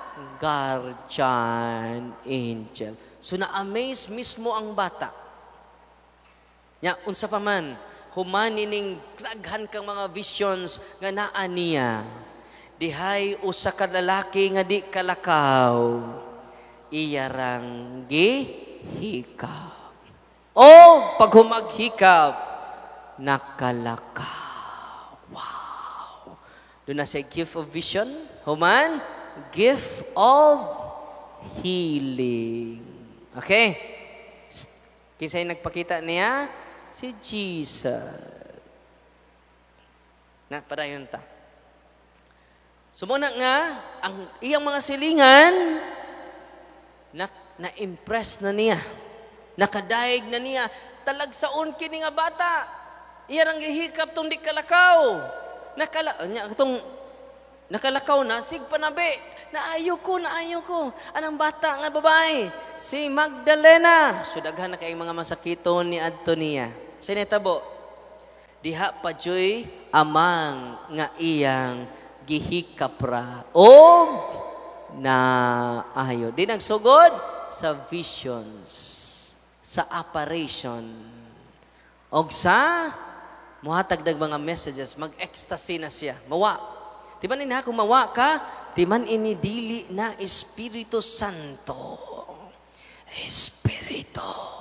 Guardian angel. So na-amaze mismo ang bata. Nya, unsa pa man, humanining daghan kang mga visions nga naa niya. Dihay usa ka lalaki nga di kalakaw. Iyarang gihikap. O pag humaghikap, nakalakaw. Wow. Doon na sa gift of vision. Human, gift of healing. Okay? Kinsa yung nagpakita niya? Si Jesus. Na, padayon ta. Sumuna nga, ang iyang mga silingan, na, na-impress na niya. Nakadaig na niya. Talagsaon kini nga bata. Iyarang gihikap tong di kalakaw. Nakala, nya, itong, nakalakaw na, sig panabi. Naayo ko, naayo ko. Anang bata nga babae? Si Magdalena. So, daghan na kayong mga masakito ni Antonia. Siya nitabo. Diha pa joy amang nga iyang gihikapra. O na ayo. Di nagsugod sa visions. Sa apparition. O sa muhatagdag mga messages. Mag-ecstasy na siya. Mawa. Timan ini kung mawa ka, timan ini dili na Espiritu Santo. Espiritu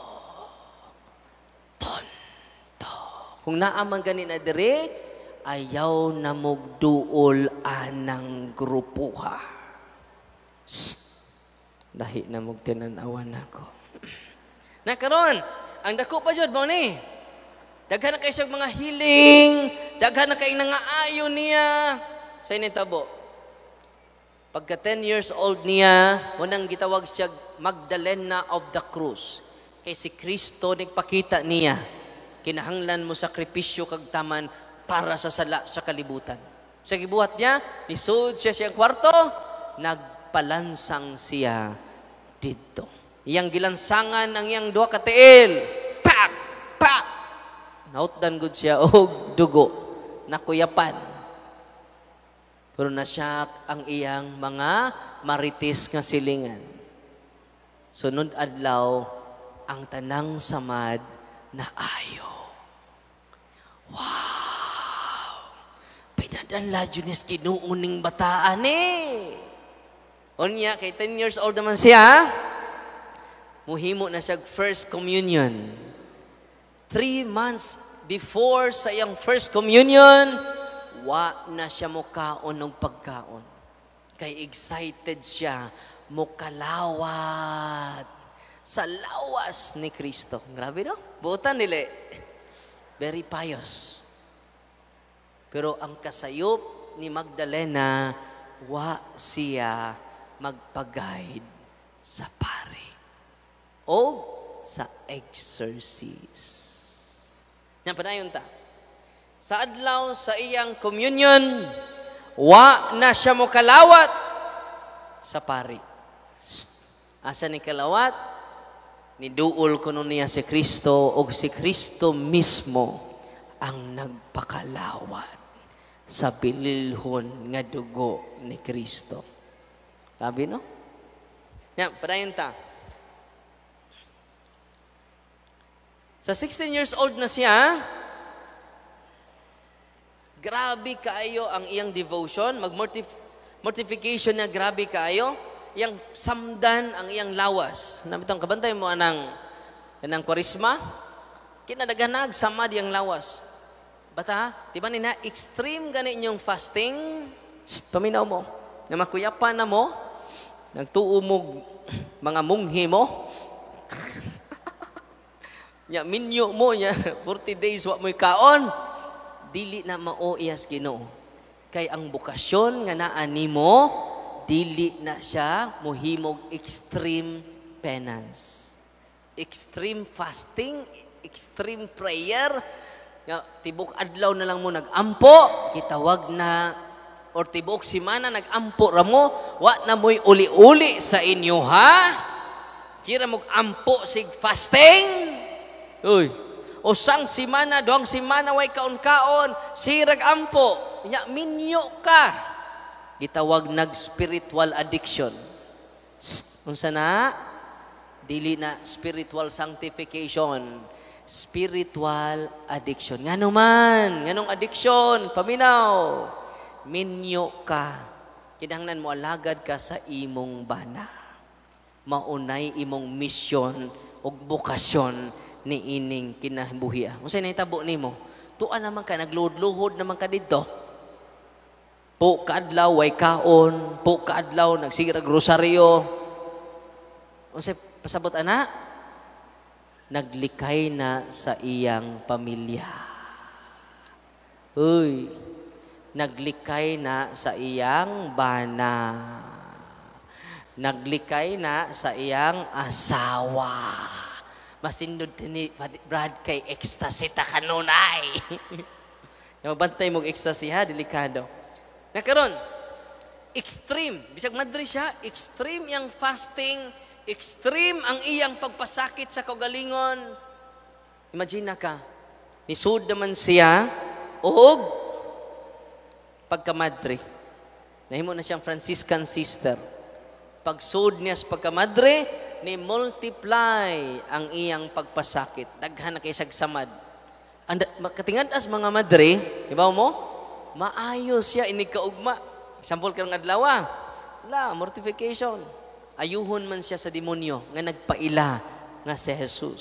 Tonto. Kung naaman ganin na dire, ayaw na mugduol anang grupuha. Shh. Dahi na mugtinanawan ako. Nakaroon, ang dako pa jud mo ni. Daghan na kayo siyang mga healing, daghan na kayo nangaayo niya. Sa initabo, pagka ten years old niya, munang gitawag siya Magdalena of the Cross. Kay si Kristo nagpakita niya, kinahanglan mo sakripisyo kag taman para sa sala sa kalibutan. Sa gibuhat niya, nisud siya siyang kwarto, nagpalansang siya dito. Iyang gilansangan ang iyang duha ka tiil. Pak! Pak! Nautdan gud siya og dugo, nakuyapan. Pero nasyak ang iyang mga maritis nga silingan. Sunod adlaw, ang tanang samad na ayo. Wow! Pinadala Junis kinuuning bataan eh. Unya, kay ten years old naman siya, muhimo na siya first communion. Three months before sa iyang first communion, wa na siya mukaon ng pagkaon. Kay excited siya, mukalawat sa lawas ni Kristo. Grabe no? Buotan nila. Very pious. Pero ang kasayop ni Magdalena, wa siya magpag-guide sa pari o sa exorcist. Yan pa na yun ta. Sa adlaw sa iyang communion, wa na siya mo kalawat sa pari. Asa ni kalawat? Niduol ko nun niya si Kristo o si Kristo mismo ang nagpakalawat sa bililhon nga dugo ni Kristo. Grabe, no? Yan, padayon ta. Sa sixteen years old na siya, grabe kaayo ang iyang devotion, mag-mortification na grabe kaayo, iyang samdan ang iyang lawas. Nabitang kabantay mo anang, anang kwarisma, kinadaganag, samad iyang lawas. Bata, di ba nina, extreme gani inyong fasting, Shh, paminaw mo, na makuyapan na mo, nagtuumog mga munghi mo, nya minyo mo nya forty days wa mo'y kaon, dili na mao iyas Ginoo. Kay ang bukasyon nga naa nimo, dili na siya mohimog extreme penance. Extreme fasting, extreme prayer, nga tibok adlaw na lang mo nagampo, kitawag na or tibok simana nagampo ra mo, wa na mo'y uli-uli sa inyo ha. Kira mo ampo sig fasting. Uy, o sang simana, doang simana way kaon-kaon, sirag ampo, nya minyo ka. Gitawag nag-spiritual addiction. Unsa na? Dili na spiritual sanctification. Spiritual addiction. Ngano man, nganong addiction? Paminaw. Minyo ka. Kinahanglan mo alagad ka sa imong bana. Maunay imong mission ug bukasyon ni ining kinabuhiya. Unsay nahitabo nimo? Tuan naman ka, nagluhod-luhod naman ka dito. Po kaadlaw way kaon, po kaadlaw nagsirag rosaryo. Unsay pasabot ana? Naglikay na sa iyang pamilya. Uy, naglikay na sa iyang bana. Naglikay na sa iyang asawa. Masindod ni Brad kay ecstasy ta kanunay. Yung bantay mong ecstasy ha, delikado. Nakaroon, extreme. Bisag madri siya, extreme yung fasting, extreme ang iyang pagpasakit sa kagalingon. Imagine ka, nisud naman siya, og pagkamadre. Nahimo na siyang Franciscan sister. Pagsud niya sa pagkamadre, ni multiply ang iyang pagpasakit. Daghan na kay samad. Katingad as mga madre, ibaw mo, maayos siya inig kaugma. Example karong adlaw, la mortification. Ayuhon man siya sa demonyo nga nagpaila nga si Jesus.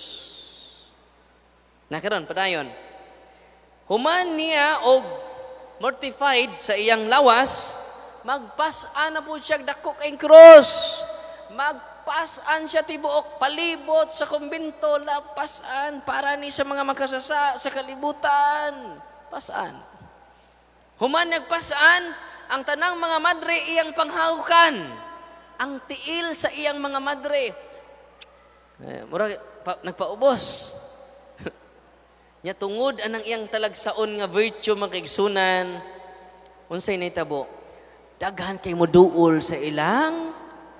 Nakaron padayon. Human niya og mortified sa iyang lawas, magpas-an na po siya dako kay cross. Magpasan siya tibuok palibot sa kumbento, lapasan para ni sa mga makasasa sa kalibutan. Pasan. Human nagpasan, ang tanang mga madre iyang panghahukan. Ang tiil sa iyang mga madre. Eh, murag pa, nagpaubos. Nya tungod anang iyang talagsaon nga virtue makigsunan. Unsay nahitabo? Daghan kay moduol sa ilang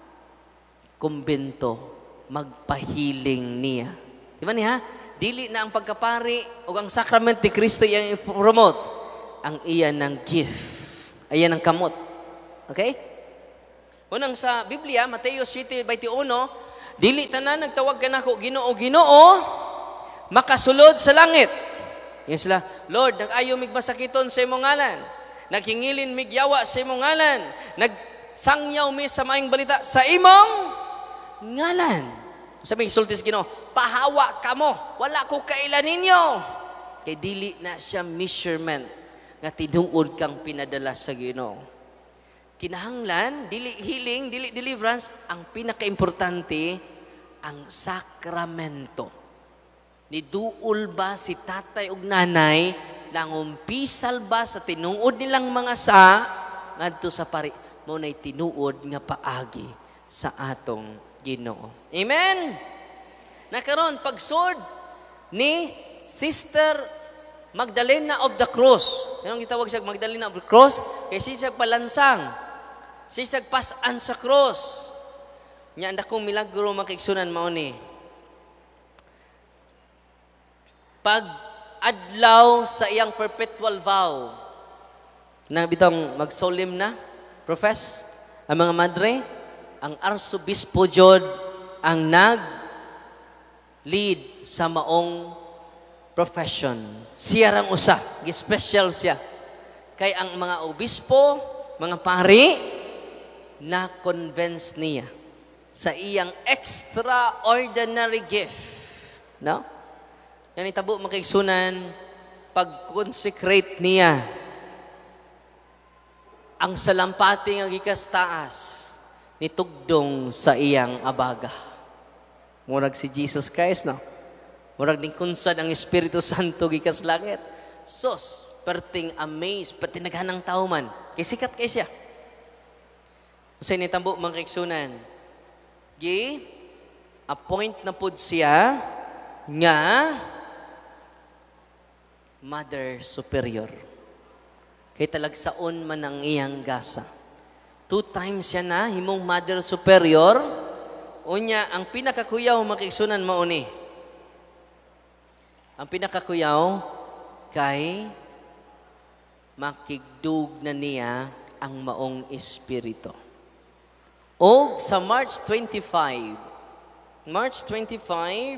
kumbento, magpahiling niya. Di ba niya? Dili na ang pagkapari o ang sacrament ni Kristo iyang i-promote. Ang iyan ng gift. Ayan ang kamot. Okay? Unang sa Biblia, Mateo seven twenty-one, dili tanan nagtawag ka na ko, Ginoo, Ginoo, makasulod sa langit. Yan sila, Lord, nag-ayaw migmasakiton sa imong ngalan. Naghingilin migyawa sa imong ngalan. Nagsangyaw mi sa maayong balita sa imong ngalan. Sabi sultis Ginoo, pahawa kamo, wala ko kailan ninyo. Kay dili na siya measurement nga tinuod kang pinadala sa Ginoo. Kinahanglan, dili healing, dili deliverance, ang pinakaimportante, ang sakramento. Niduol ba si tatay ug nanay, nangumpisal ba sa tinuod nilang mga sa, ngadto sa pari, mo na'y tinuod nga paagi sa atong Ginoo. Amen? Nakaroon, pagsod ni Sister Magdalena of the Cross. Anong gitawag siya Magdalena of the Cross? Kaya siya palansang. Siya pasan sa cross. Nya anda kong milagro makigsunan mao ni. Pag adlaw sa iyang perpetual vow, na bitong mag-solemn na, profess, ang mga madre, ang arsobispo jud ang nag lead sa maong profession. Siya rang usa, gi-special siya. Kay ang mga obispo, mga pari, na-convince niya sa iyang extraordinary gift. No? Yan itabo makigsunan, pag-consecrate niya ang salampati nga gikas taas nitugdong sa iyang abaga. Murag si Jesus Christ, no? Murag ning kunsad ang Espiritu Santo gikas langit. Sos, perting amazed, pati naghanang tao man. Kay sikat kay siya. Usay ni tambo mga kaiksunan. Gi, appoint na pud siya nga Mother Superior. Kay talagsaon man ang iyang gasa. Two times siya na, himong Mother Superior. Unya, ang pinakakuyaw makiksunan mauni. Ang pinakakuyaw kay makigdug na niya ang maong espiritu. O sa March twenty-five, March twenty-five,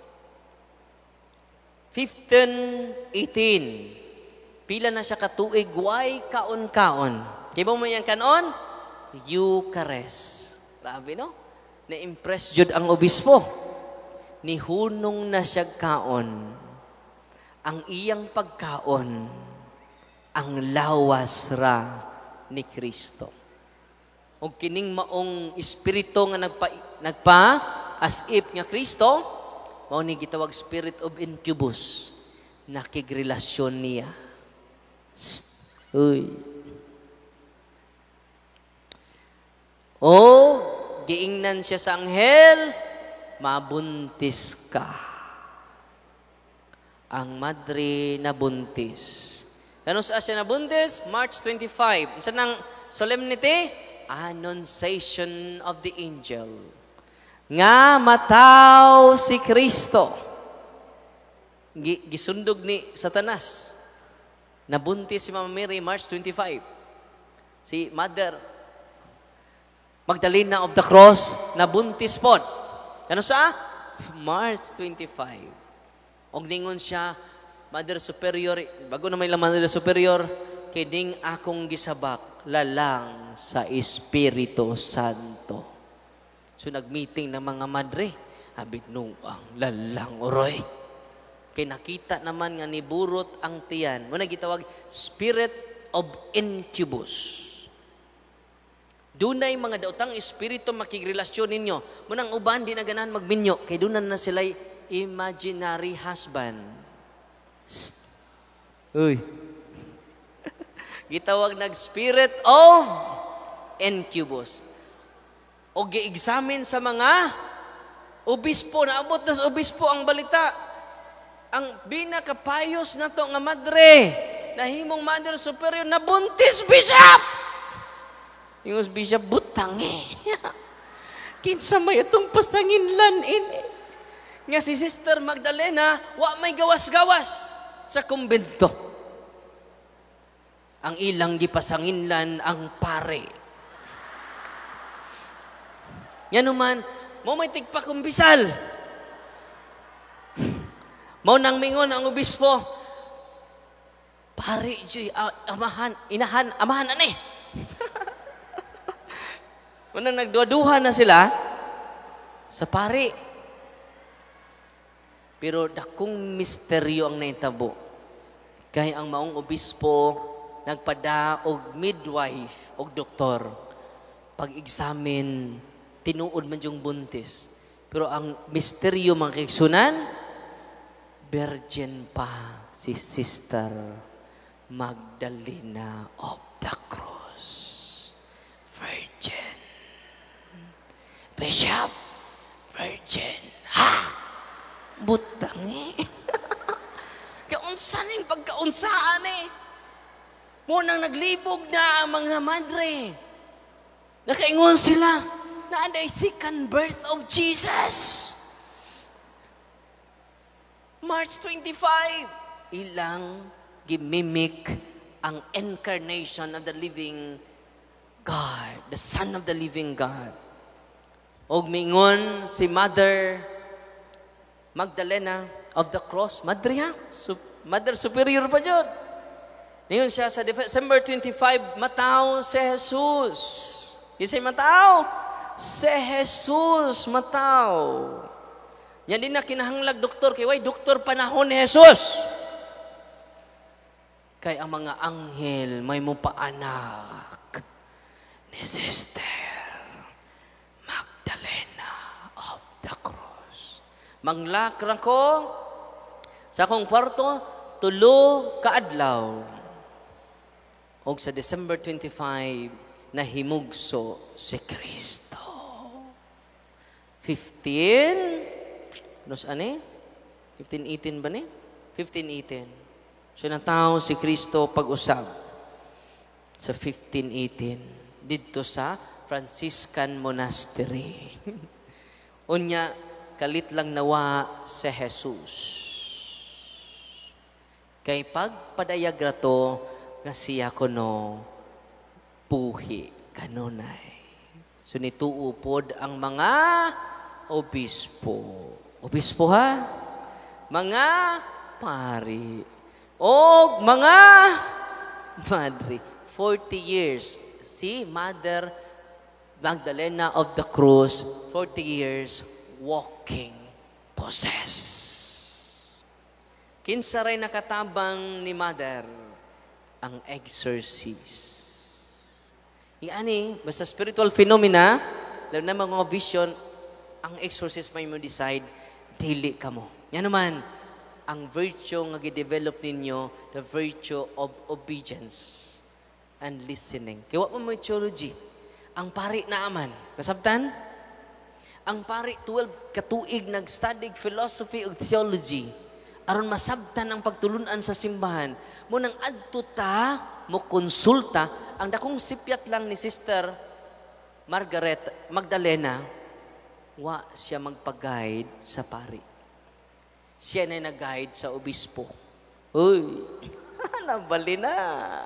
fifteen eighteen, pila na siya katuig, way kaon-kaon. Kaya mo yan kanon? Eucharist. Grabe, no? Na-impress jud ang obispo. Nihunong na siya kaon. Ang iyang pagkaon, ang lawas ra ni Kristo. O kining maong espiritu nga nagpa, nagpa as if nga Kristo, mao ni gitawag spirit of incubus. Nakigrelasyon niya. Uy. O, giingnan siya sa anghel, mabuntis ka. Ang madre na buntis. Ano sa siya na buntis? March twenty-five. Sa nang solemnity? Annunciation of the angel. Nga mataw si Kristo. Gisundog ni Satanas. Nabuntis si Mama Mary March twenty-five. Si Mother Magdalena of the Cross, nabuntis pod. Ano sa? March twenty-five. Og ningon siya, Mother Superior, bago na may laman Mother Superior, kining akong gisabak, lalang sa Espiritu Santo. So nagmeeting ng mga madre, abit nung ang lalang uroy. Kay nakita naman nga niburot ang tiyan. Muna gitawag, Spirit of Incubus. Dunay mga daotang espiritu makigrelasyon ninyo. Munang uban di na ganahan magminyo kay dunan na sila'y imaginary husband. Psst. Uy. Gitawag nag spirit of incubus. O gi-examine sa mga obispo, naabot na sa obispo ang balita. Ang binakapayos na to nga madre, na himong Mother Superior na buntis, Bishop! Yung bishop, butang eh. Kinsa may itong pasanginlan ini. Nga si Sister Magdalena, wa may gawas-gawas sa kumbento. Ang ilang gipasanginlan ang pare. Yan naman, mo may tigpakumbisal. Mo nang mingon ang obispo, pare, Joy, uh, amahan, inahan, amahan ani. Manang nagduha-duha na sila sa pari. Pero dakong misteryo ang naitabo. Kaya ang maong obispo nagpada og midwife og doktor. Pag-examine, tinuod man yung buntis. Pero ang misteryo mga kaigsunan, virgin pa si Sister Magdalena of the Cross. Virgin. Bishop, virgin. Ha? Butang eh. Kaunsan yung pagkaunsaan eh. Munang naglibog na ang mga madre. Nakaingon sila na anday second birth of Jesus. March twenty-five. Ilang gimimik ang incarnation of the living God, the Son of the living God. Og mingon si Mother Magdalena of the Cross. Madre ha? Sup- Mother Superior pa dyan. Ningon siya sa December twenty-five, mataw si Jesus. Isay mataw? Si Jesus mataw. Yan din na kinahanglag doktor. Kaya way doktor panahon ni Jesus. Kaya ang mga anghel may mupaanak ni Sister Magdalena of the Cross. Manglakra ko sa akong kwarto, tulo kaadlaw. O sa December twenty-five, nahimugso si Kristo. fifteen, ano sa ani? fifteen eighteen ba ni? fifteen eighteen. So nataw si Kristo pag-usab sa fifteen eighteen dito sa Franciscan Monastery. Unya, kalit lang nawa si Jesus. Kay pagpadayag rato nga siya kuno puhi kanunay. So nituo pod ang mga obispo. Obispo ha? Mga pari. O mga madre. forty years. Si Mother Magdalena of the Cross, forty years walking possessed. Kinsa ray nakatabang ni Mother? Ang exorcist. Yung ani, basta spiritual phenomena, lalo na mga vision, ang exorcist may mo decide, dili ka mo. Yan naman, ang virtue nga gi-develop ninyo, the virtue of obedience and listening. Kaya mo mo theology. Ang pari na aman. Nasabtan? Ang pari twelve katuig nag-study philosophy ug theology aron masabtan ang pagtulunan sa simbahan. Mo nang adto ta mo konsulta ang dakong sipyat lang ni Sister Margaret Magdalena, wa siya magpag-guide sa pari. Siya na nag-guide sa obispo. Uy, nabali na.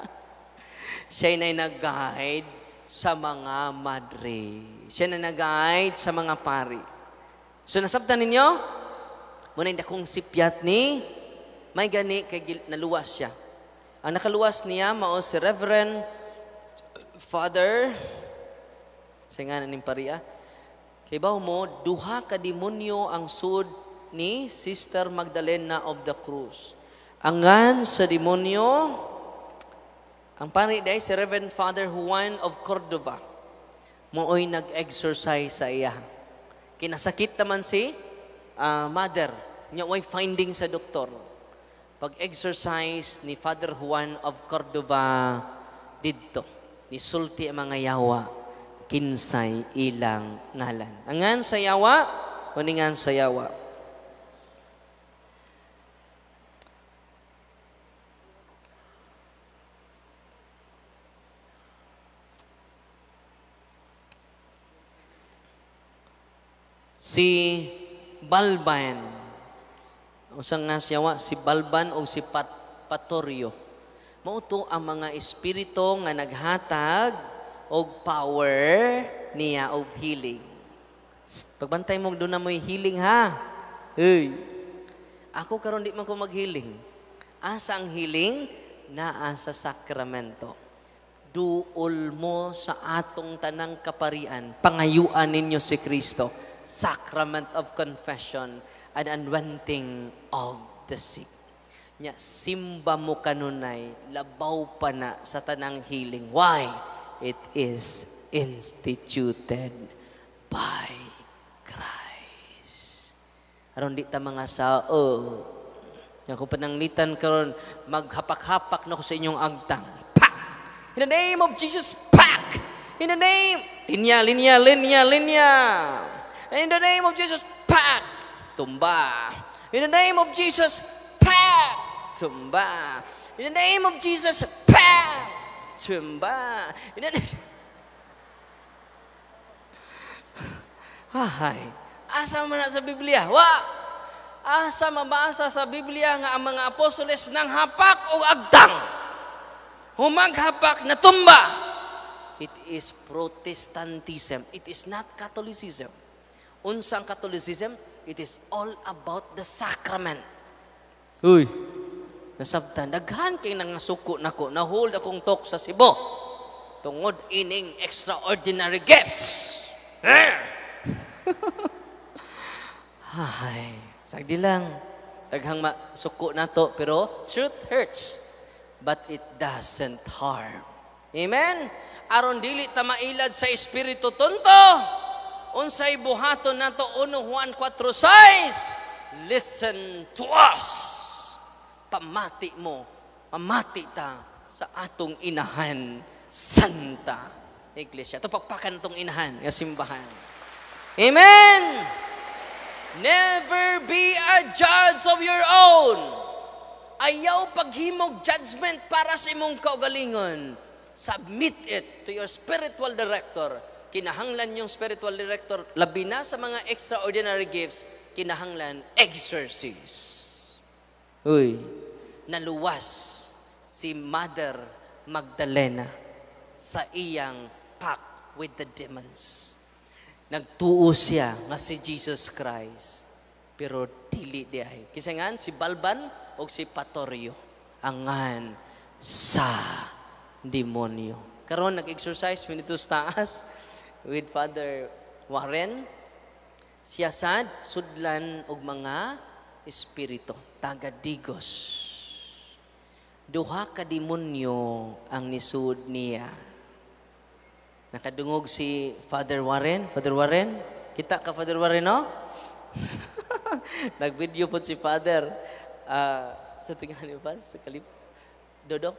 Siya na nag-guide sa mga madre. Siya na nag-guide sa mga pari. So nasabtan ninyo? Muna yung dakong sipyat ni, may gani kay naluwas siya. Ang nakaluwas niya, mao si Reverend Father, singa na ning pariya, kay bawo mo, duha ka demonyo ang sud ni Sister Magdalena of the Cross. Angan sa demonyo, ang pari day si Reverend Father Juan of Cordova. Mooy nag-exercise sa iya. Kinasakit naman si uh, Mother. Nya way finding sa doktor. Pag-exercise ni Father Juan of Cordova didto, nisulti ang mga yawa, kinsay ilang ngalan. Angan sa yawa, kuningan sa yawa. Si Balban, usang nga siyawa, si Balban o si Pat Patorio. Mauto ang mga espiritu nga naghatag og power niya og healing. Pagbantay mo doon na mo'y healing ha. Hey. Ako karon di man ko mag-healing. Asa ang healing? Naa sa sakramento. Duol mo sa atong tanang kaparian. Pangayuan ninyo si Kristo. Sacrament of confession and anointing of the sick. Nya simba mo kanunay, labaw pa na sa tanang healing. Why? It is instituted by Christ. Aron di ta mga sao. Nya kung pananglitan karon, maghapak-hapak na ko sa inyong agtang. Pak! In the name of Jesus, pak! In the name, linya, linya, linya, linya. In the name of Jesus, pak! Tumba. In the name of Jesus, pak! Tumba. In the name of Jesus, pak! Tumba. In the name... Hahay. Asa man na sa Biblia? Wa! Asa mabasa sa Biblia nga ang mga apostoles nang hapak o agtang. Humaghapak na tumba. It is Protestantism. It is not Catholicism. Unsang Catholicism, it is all about the sacrament. Uy, nasabtan, daghan kay nang nasuko nako, na-hold akong talk sa Cebu. Tungod ining extraordinary gifts. Hay, sagdi lang. Daghang masuko nato, pero truth hurts. But it doesn't harm. Amen? Aron dili ta mailad sa Espiritu Tonto. Unsay buhaton nato uno Juan four six. Listen to us. Pamati mo, pamati ta sa atong inahan santa iglesia. Ito pagpakan itong inahan, yung simbahan. Amen! Never be a judge of your own. Ayaw paghimog judgment para sa imong kaugalingon. Submit it to your spiritual director. Kinahanglan yung spiritual director, labi na sa mga extraordinary gifts, kinahanglan exorcise. Uy, naluwas si Mother Magdalena sa iyang pact with the demons. Nagtuo siya nga si Jesus Christ, pero dili diay. Kasi nga si Balban o si Patorio angan sa demonyo. Karon nag-exercise minito sa taas with Father Warren. Siya sad sudlan og mga espiritu, tagadigos. Duha ka demonyo ang nisud niya. Nakadungog si Father Warren. Father Warren, kita ka Father Warren, no? Nag-video po si Father. Uh, sa tingnan niyo pa, sa kalip. Dodo?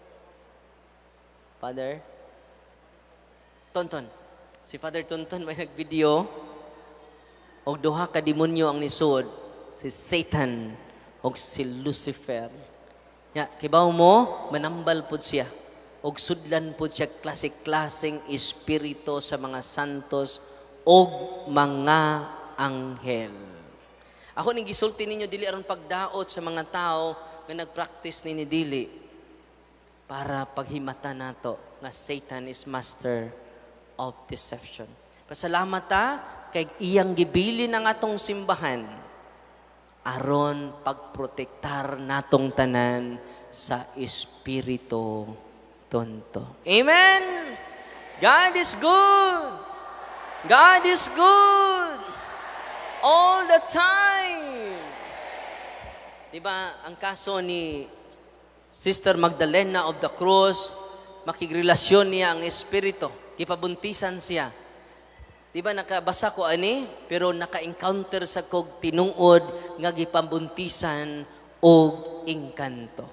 Father? Tonton. Si Father Tonton may nag-video. Og duha ka demonyo ang nisud. Si Satan o si Lucifer. Ya, kibaw mo, manambal po siya. Og sudlan po siya klasik-klaseng espiritu sa mga santos o mga anghel. Ako ning gisulti ninyo dili aron pagdaot sa mga tao nga nagpractice nini dili para paghimata nato nga Satan is master of deception. Pasalamat ta kay iyang gibilin ang atong simbahan aron pagprotektar natong tanan sa Espiritu Tonto. Amen! God is good! God is good! All the time! Diba, ang kaso ni Sister Magdalena of the Cross, makigrelasyon niya ang Espiritu. Kipabuntisan siya. Diba nakabasa ko ani, pero naka-encounter sa kog tinuod nga gipambuntisan og engkanto.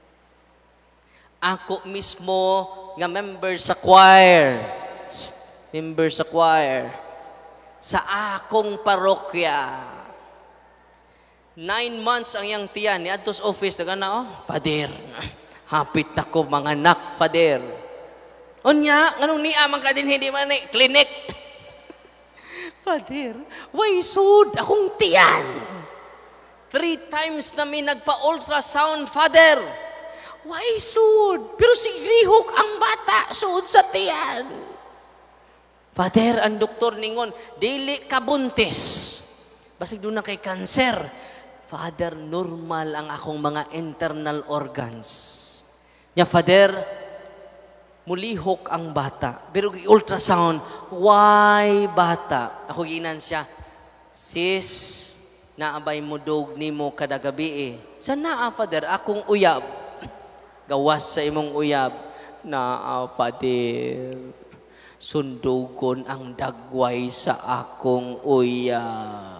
Ako mismo nga member sa choir, member sa choir, sa akong parokya. Nine months ang yang tiyan, ni Atos office, daga na, oh, Father, hapit ako mga anak, Father. Unya, nganong niya man ka din, hindi man eh, clinic. Father, why sud akong tiyan? Three times na may nagpa-ultrasound, Father. Why sud? Pero si lihok ang bata, sud sa tiyan. Father, ang doktor ningon, dili ka buntis. Basig doon na kay cancer. Father, normal ang akong mga internal organs. Nya, Father, mulihok ang bata. Pero ultrasound, why bata? Ako ginan siya, sis, naabay mo dog ni mo kada gabi eh. Sa naa, Father, akong uyab. Gawas sa imong uyab. Naa, Father, sundugon ang dagway sa akong uyab.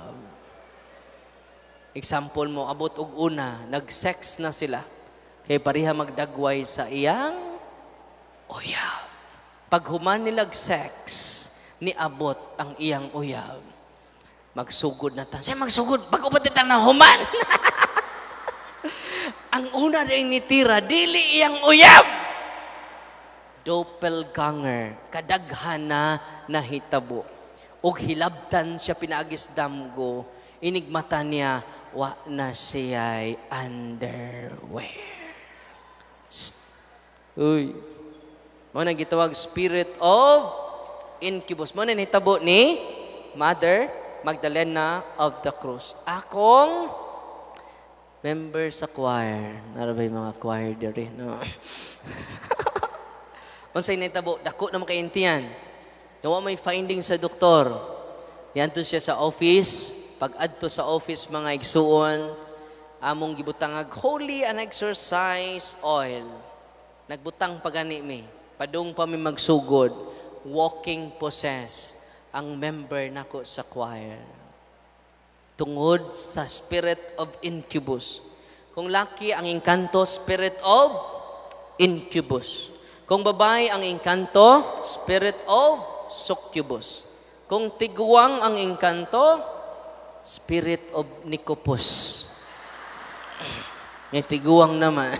Example mo, abot og una, nag-sex na sila. Kay pariha magdagway sa iyang uyab. Pag human nilag sex, niabot ang iyang uyab. Magsugod na ta. Siya magsugod, pag upatitan na human. Ang una din nitira, dili iyang uyab. Doppelganger, kadaghan na nahitabo. Og hilabtan siya pinagis damgo, inigmata niya, wa na siya'y underwear. Shh. Uy. Mo na gitawag spirit of incubus. Mo na nitabo ni Mother Magdalena of the Cruz. Akong member sa choir. Narabay mga choir diri, no? Unsay nitabo, dako na makaintiyan. Nawa may finding sa doktor. Yanto siya sa office. Pag adto sa office mga igsuon, among gibutangag holy and exercise oil. Nagbutang pagani mi. Padung pa mi magsugod. Walking possess ang member nako sa choir. Tungod sa spirit of incubus. Kung laki ang inkanto, spirit of incubus. Kung babae ang inkanto, spirit of succubus. Kung tiguang ang inkanto, spirit of nicopus. May tiguang naman.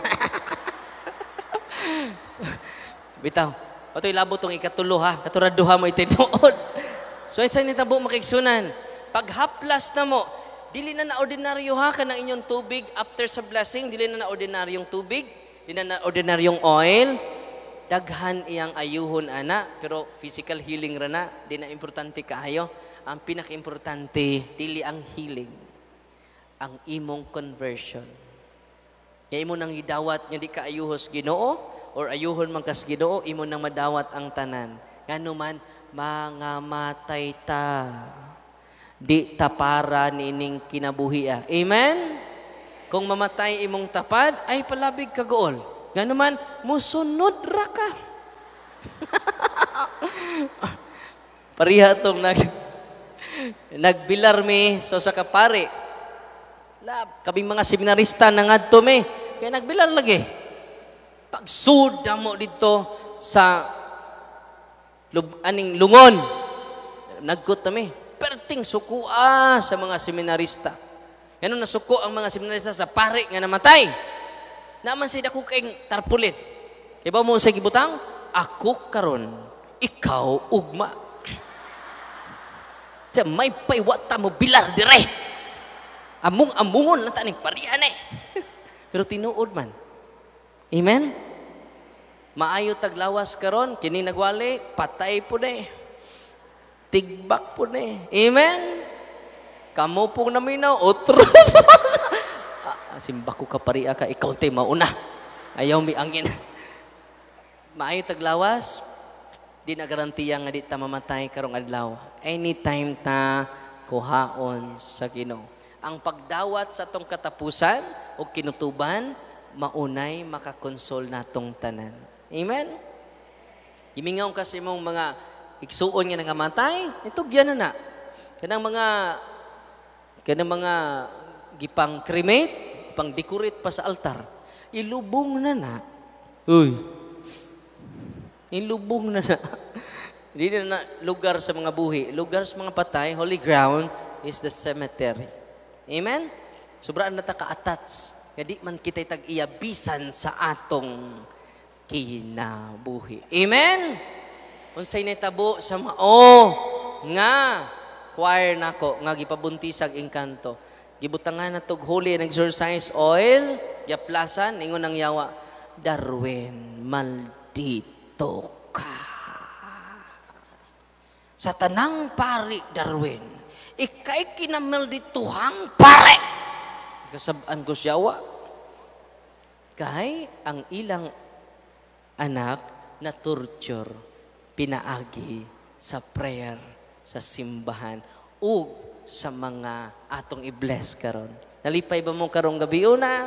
Bitaw, patoy labo tong ikatulo ha. Katuraduha mo itinuod. So, isa ni tabo makigsunan. Paghaplas na mo, dili na na ordinaryo ha ka ng inyong tubig after sa blessing, dili na na ordinaryong tubig, dili na na ordinaryong oil. Daghan iyang ayuhon ana, pero physical healing ra na, di na importante kaayo. Ang pinaka-importante, dili ang healing, ang imong conversion. Kaya imo nang idawat nga di ka ayuhos Ginoo, or ayuhon man kas Ginoo, imo nang madawat ang tanan. Ngano man, mangamatay ta. Di tapara nining kinabuhi. Amen? Kung mamatay imong tapad, ay palabig kagool. Ngano man, musunod ra ka. Pariha tong nag, nagbilar mi so sa kapare. Lab, kaming mga seminarista na ngadto mi. Kaya nagbilar lagi. Pagsuda mo dito sa lub, aning lungon. Nagkot kami. Perting sukua sa mga seminarista. Ganun nasuko ang mga seminarista sa pare nga namatay. Naman siya dako kayong tarpulin. Kaya ba mo sa gibutang? Ako karon, ikaw ugma. Siya may paiwata mo bilar dire. Among-amungon lang taning parian eh. Pero tinuod man. Amen? Maayo taglawas karon, kini nagwali, patay po na eh. Tigbak po na eh. Amen? Kamu pong naminaw, otro. Simba ko ka pariya ka, ikaw tayo mauna. Ayaw mi angin. Maayo taglawas, di na garantiya nga di ta mamatay karong adlaw. Anytime ta kuhaon sa Ginoo. Ang pagdawat sa tong katapusan o kinutuban, maunay makakonsol natong tanan. Amen? Gimingaw kasi mong mga igsuon nga nangamatay, ito gyan na na. Kanang mga kanang mga gipang cremate, pang decorate pa sa altar. Ilubong na na. Uy. Ilubong na na. Hindi na na lugar sa mga buhi. Lugar sa mga patay, holy ground is the cemetery. Amen? Sobraan na ta ka-attach. Kadi man kita'y tag-iyabisan sa atong kinabuhi. Amen? Unsay nitabo sa mao nga choir nako nga gipabuntisag engkanto. Gibutangan na tog holy and exercise oil, yaplasan, ingon ang yawa, Darwin, maldito ka. Sa tanang pari, Darwin, ikay kinamaldituhang pare. Kasabaan ko siyawa. Kay ang ilang anak na torture, pinaagi sa prayer, sa simbahan, ug sa mga atong i-bless karon. Nalipay ba mo karong gabi una?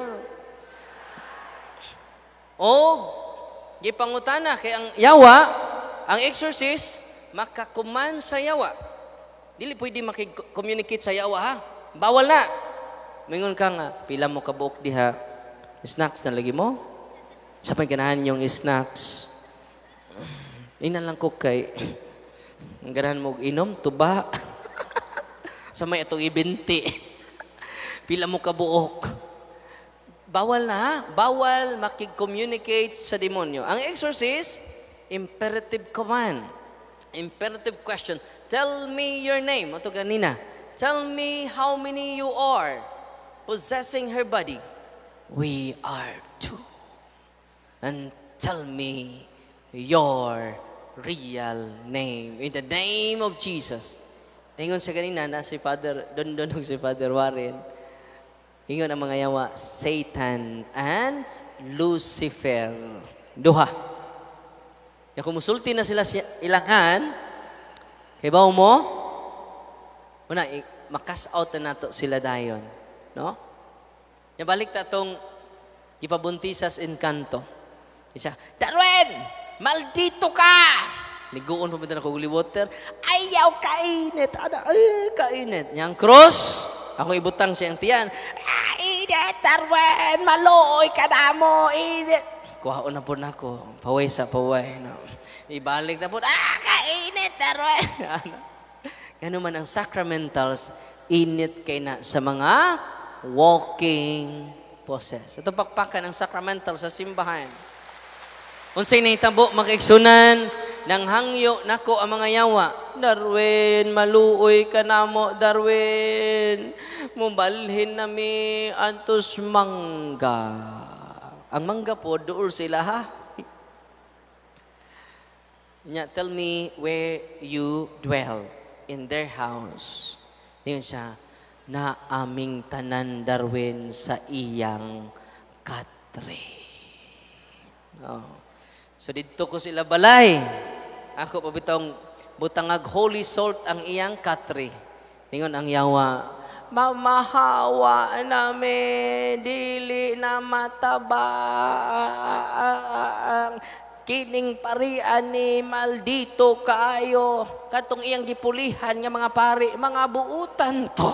O gipangutana kay ang yawa, ang exorcist makakuman sa yawa. Dili pwede makig-communicate sa yawa ha. Bawal na. Mingon ka nga, pila mo kabuok diha. Snacks na lagi mo? Sa pay ganahan yung snacks. Ina lang ko kay ang ganahan mo inom tuba. Sa may itong ibinti. Pila mo kabuok. Bawal na ha? Bawal makig-communicate sa demonyo. Ang exorcist, imperative command. Imperative question. Tell me your name. Ito ganina. Tell me how many you are possessing her body. We are two. And tell me your real name. In the name of Jesus. Ingon siya kanina na si Father, don-don si Father Warren. Ingon ang mga yawa, Satan and Lucifer. Duha. Kaya kumusulti na sila ilangan, kay ba mo? Una, makas out na nato sila dayon. No? Nabalik ta itong ipabuntisas encanto. Isa, Darwin! Maldito ka! Liguon pa na ko holy water. Ayaw kainit. Ada, ay, kainit. Yang cross, ako ibutang siyang tiyan. Ah, init, Darwin! Maloy ka na mo, init. Kuhaon na po na ako. Paway sa paway. No? Ibalik na po. Ah, kainit, Darwin! Gano man ang sacramentals, init kay na sa mga walking process. Ito pakpakan ng sacramentals sa simbahan. Unsay nahitabo makaigsunan nang hangyo nako ang mga yawa. Darwin, maluoy ka namo, Darwin. Mubalhin nami antos mangga. Ang mangga po, dool sila ha. Nya, tell me where you dwell in their house. Ngayon siya, na aming tanan, Darwin, sa iyang katre. Oh. So dito ko sila balay. Ako pabitong butangag holy salt ang iyang katre. Ningon ang yawa, mamahawa namin, dili na mataba. Kining parian ni maldito kaayo. Katong iyang gipulihan nga mga pari, mga buutan to.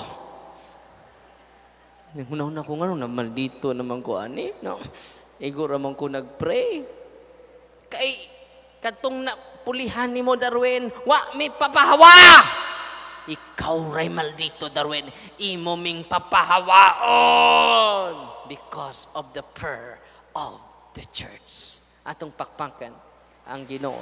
Una-una ko nga na maldito naman ko ani. No? Igo ramang ko nag-pray. Kay katong na pulihan ni mo, Darwin, wa mi papahawa. Ikaw ray maldito, Darwin, imo ming papahawaon because of the prayer of the church. Atong pakpakan ang Ginoo.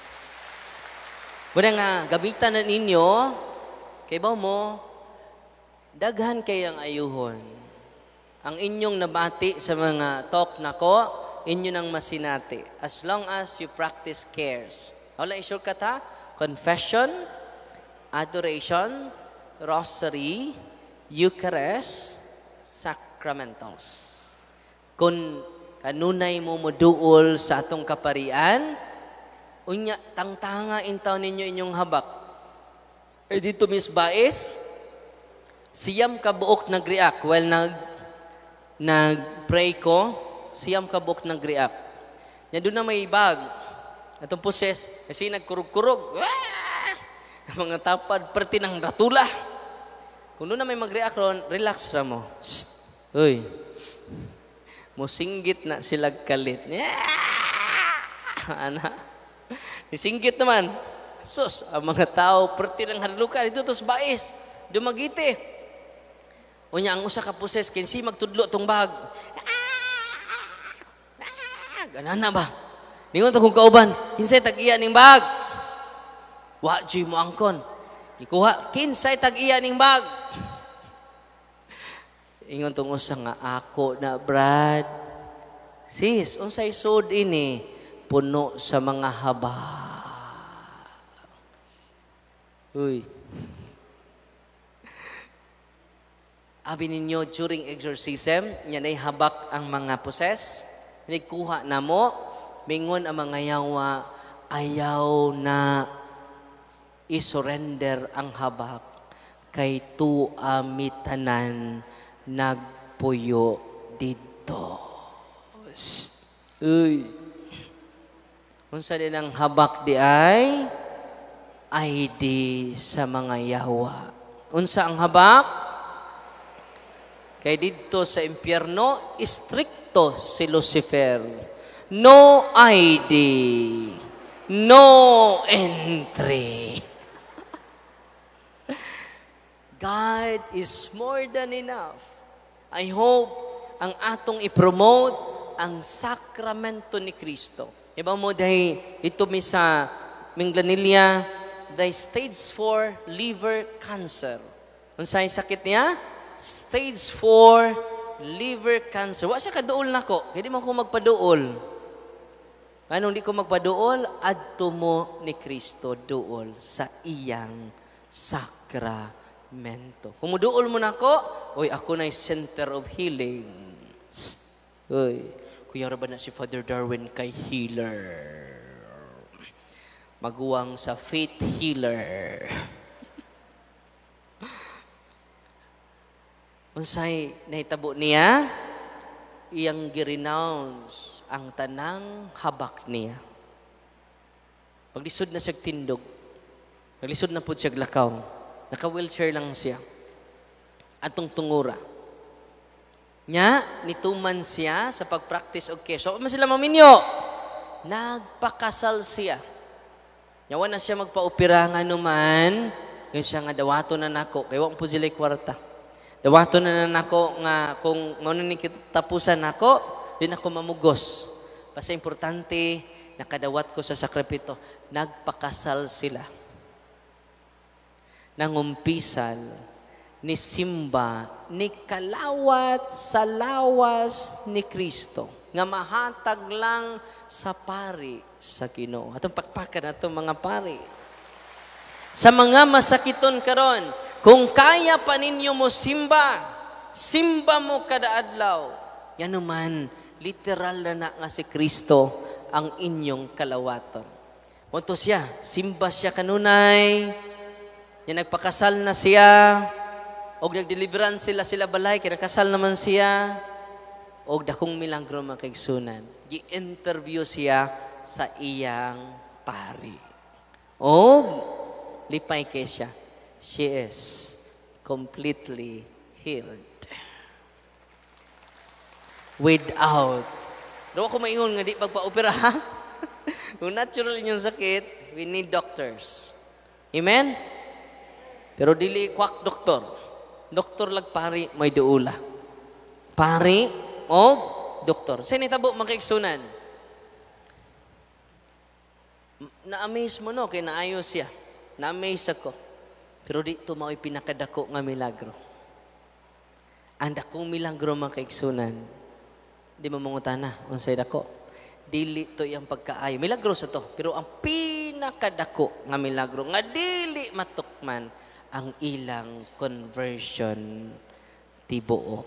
Muna nga gamitan na ninyo kay ba mo daghan kay ang ayuhon. Ang inyong nabati sa mga talk nako, inyo nang masinati. As long as you practice cares. Wala isure ka ta? Confession, adoration, rosary, Eucharist, sacramentals. Kung kanunay mo moduol sa atong kaparian, unya, tangtanga intaw ninyo inyong habak. Eh dito, Miss Baez, siyam ka buok nag-react while nag, nag-pray ko, siyam ka buok nag-react. Yan doon na may bag. Atong poses, kasi nagkurug-kurug. Mga tapad, perti ng ratula. Kung doon na may mag-react ron, relax ra mo. Shh. Uy. Musinggit na sila kalit. Ana. Isinggit naman. Sus, ang mga tao, perti ng harluka. Dito tos bais. Dumagiti. Unya, ang usa ka poses, kinsi magtudlo tong bag. Ganan na ba? Ningon to kung kauban, kinsay tag-iya ning bag? Wa joy mo angkon. Ikuha, kinsay tag-iya ning bag? Ingon tong usa nga ako na, Brad. Sis, unsay sud ini? Puno sa mga haba. Uy. Abi ninyo during exorcism, nya nay habak ang mga poses. Nikuha na mo, mingon ang mga yawa, ayaw na isurrender ang habak kay tu amitanan nagpuyo dito. Uy. Unsa din ang habak di ay I D sa mga yawa. Unsa ang habak? Kay dito sa impyerno, stricto si Lucifer. No I D. No entry. God is more than enough. I hope ang atong i-promote ang sakramento ni Kristo. Iba mo dahil ito mi sa Minglanilla, dahil stage four liver cancer. Unsay sakit niya? Stage four liver cancer. Wa siya kaduol nako. Kaya di man ko magpaduol. Anong di ko magpaduol? Adto mo ni Kristo duol sa iyang sakramento. Kung muduol mo na ako, oy, ako na center of healing. Psst. Oy, kuya ba na si Father Darwin kay healer? Maguwang sa faith healer. Unsay nahitabo niya, iyang girenounce ang tanang habak niya. Paglisod na siya tindog, naglisod na po siya lakaw, naka-wheelchair lang siya, atong tungura. Nya, nituman siya sa pag-practice og keso. Ama sila maminyo, nagpakasal siya. Yawa na siya magpa-opera nga naman, yun siya nga dawato na nako, kaya wang po sila'y kwarta. Dawato na na nako nga kung mao ni tapusan nako, din ako mamugos. Basta importante nakadawat ko sa sakramento. Nagpakasal sila. Nangumpisal ni simba ni kalawat sa lawas ni Kristo nga mahatag lang sa pari sa Ginoo. Atong pakpakan atong mga pari. Sa mga masakiton karon, kung kaya pa ninyo mo simba, simba mo kada adlaw. Yan naman, literal na na nga si Kristo ang inyong kalawaton. Monto siya, simba siya kanunay, yan nagpakasal na siya, o nagdeliveran sila sila balay, kinakasal naman siya, o dakong milagro makigsunan. Gi-interview siya sa iyang pari. O lipay kay siya. She is completely healed. Without. Daw ako maingon nga di pagpa-opera, ha? Kung natural inyong sakit, we need doctors. Amen? Pero dili kwak doktor. Doktor lag pari, may duula. Pari o doktor. Sa nitabo makiksunan. Na-amaze mo no, kaya naayos siya. Na-amaze ako. Pero dito mao'y pinakadako nga milagro. Ang dakong milagro makaigsunan, di mo mangutana, unsay dako. Dili to yung pagkaayo. Milagro sa to. Pero ang pinakadako nga milagro, nga dili matukman, ang ilang conversion tibuo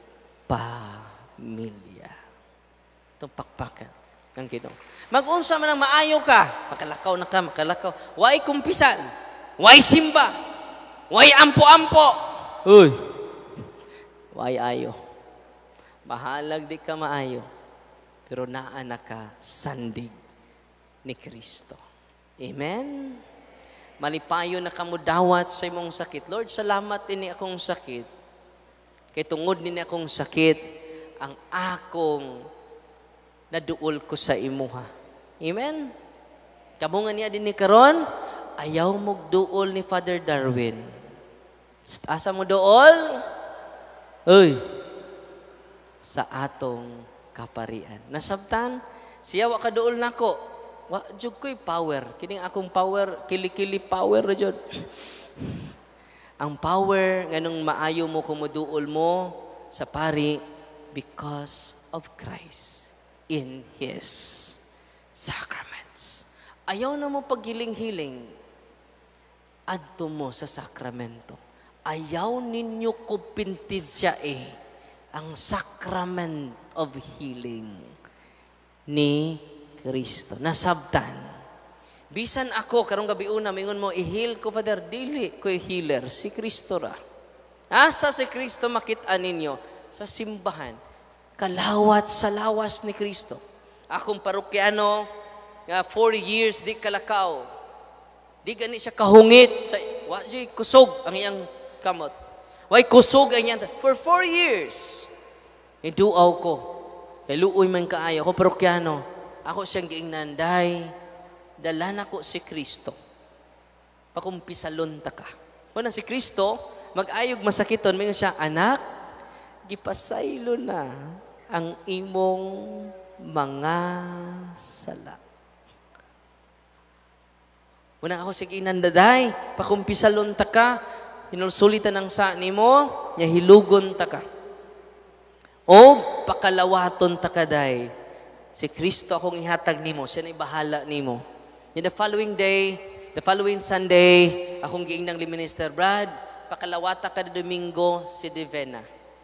pamilya. Itong pakpakan ng Ginoo. Mag-unsa man ang maayo ka, makalakaw na ka, makalakaw. Why kumpisan? Why simba? Why ampo-ampo? Uy. Why ayo? Bahalag di ka maayo. Pero naana ka sandig ni Kristo. Amen? Malipayo na kamudawat sa imong sakit. Lord, salamat ini akong sakit. Kay tungod nini akong sakit, ang akong naduol ko sa imuha. Amen? Kamungan niya din ni karon, ayaw mong duol ni Father Darwin. Asa mo duol? Uy, sa atong kaparian. Nasabtan, siya wa ka duol nako. Wa jud ko'y power. Kining akong power, kili-kili power ra jud. Ang power nganong maayo mo kumuduol mo sa pari because of Christ in His sacraments. Ayaw na mo paghiling-hiling, adto mo sa sakramento. Ayaw ninyo kupintid siya eh, ang sacrament of healing ni Kristo. Nasabtan. Bisan ako, karong gabi una, mingon mo, i-heal ko, Father, dili ko healer, si Kristo ra. Asa si Kristo makita ninyo? Sa simbahan. Kalawat sa lawas ni Kristo. Akong parokyano, nga forty years, di kalakaw. Di gani siya kahungit. Sa, wajay kusog ang iyang kamot. Way kusog ang iyang, for four years. Iduaw ko. Kay luoy man kaayo. Ako parokyano. Ako siyang giingnan, day, dala na ko si Kristo. Pakumpisalon ta ka. Wala si Kristo, mag-ayog masakiton, may siya, anak, gipasaylo na ang imong mga sala. Wala ako sige inandaday, pakumpisalon ta ka, hinulsulitan ng sa nimo, nya hilugon ta ka. O pakalawaton ta kaday, si Kristo akong ihatag nimo, siya na ibahala nimo. In the following day, The following Sunday, akong giingnan ni Minister Brad, pakalawata kada Domingo si Divena.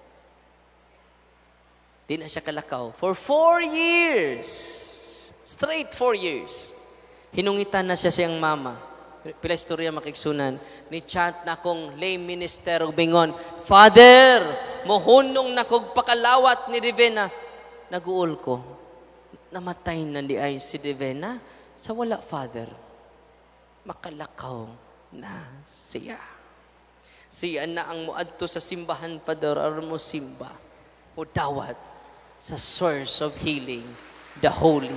Di na siya kalakaw. For four years. Straight four years. Hinungitan na siya siyang mama. Pila istorya makiksunan. Ni chat na akong lay minister og bingon, Father, mohunong na kog pakalawat ni Divena. Naguol ko. Namatay na di ay si Divena. Sa wala, Father. Makalakaw na siya. Siya na ang muadto sa simbahan, Padre, aron mo simba. O dawat sa source of healing, the Holy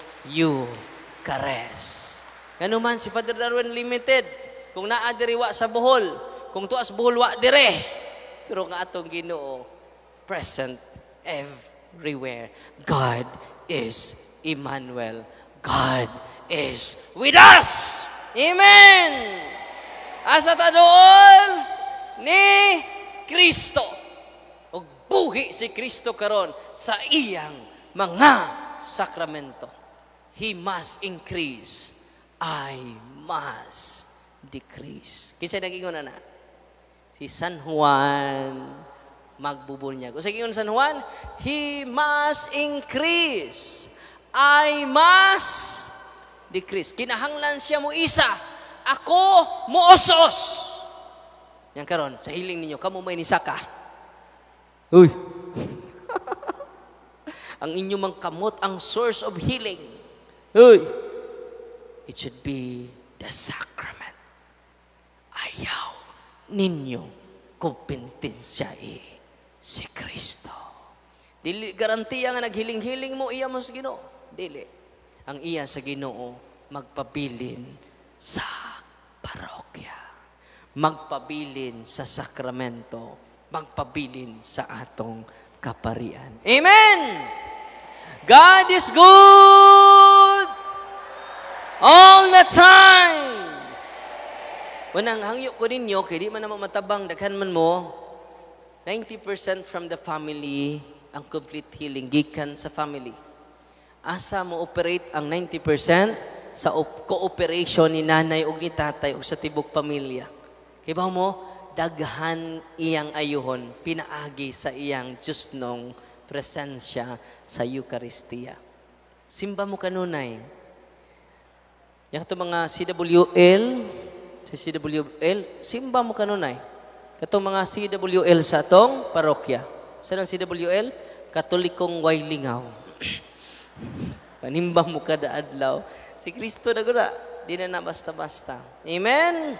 Eucharist. Ano man si Father Darwin Limited, kung naadiriwa sa Bohol, kung tuas Bohol wa dire, pero nga atong Ginoo present everywhere. God is Emmanuel. God is with us. Amen. Asa ta doon ni Kristo. Og buhi si Kristo karon sa iyang mga sakramento. He must increase. I must decrease. Kinsa nagingon na na? Si San Juan magbubunyag. O sa gingon San Juan, He must increase. I must decrease. Kinahanglan siya mo isa. Ako moosos. Yan karon sa hiling ninyo, kamo may nisaka. Uy. Ang inyong mang kamot ang source of healing. Uy. It should be the sacrament. Ayaw ninyo kumpintensyae si Kristo. Dili garantiya nga naghiling-hiling mo iya mo sa Ginoo. Dili. Ang iya sa Ginoo magpabilin sa parokya. Magpabilin sa sakramento. Magpabilin sa atong kaparian. Amen! God is good all the time. Wanang hangyo ko ninyo, kaya di man naman matabang, daghan man mo, ninety percent from the family, ang complete healing, gikan sa family. Asa mo operate ang ninety percent sa cooperation ni nanay o ni tatay o sa tibok pamilya. Kaya ba mo, daghan iyang ayuhon, pinaagi sa iyang Diyos nung presensya sa Eucharistia. Simba mo kanunay. Yang ito mga C W L, sa C W L, simba mo kanunay. Ito mga C W L sa atong parokya. Saan ang C W L? Katolikong Wailingaw. Panimba mo kada adlaw. Si Kristo na guna, di na na basta-basta. Amen?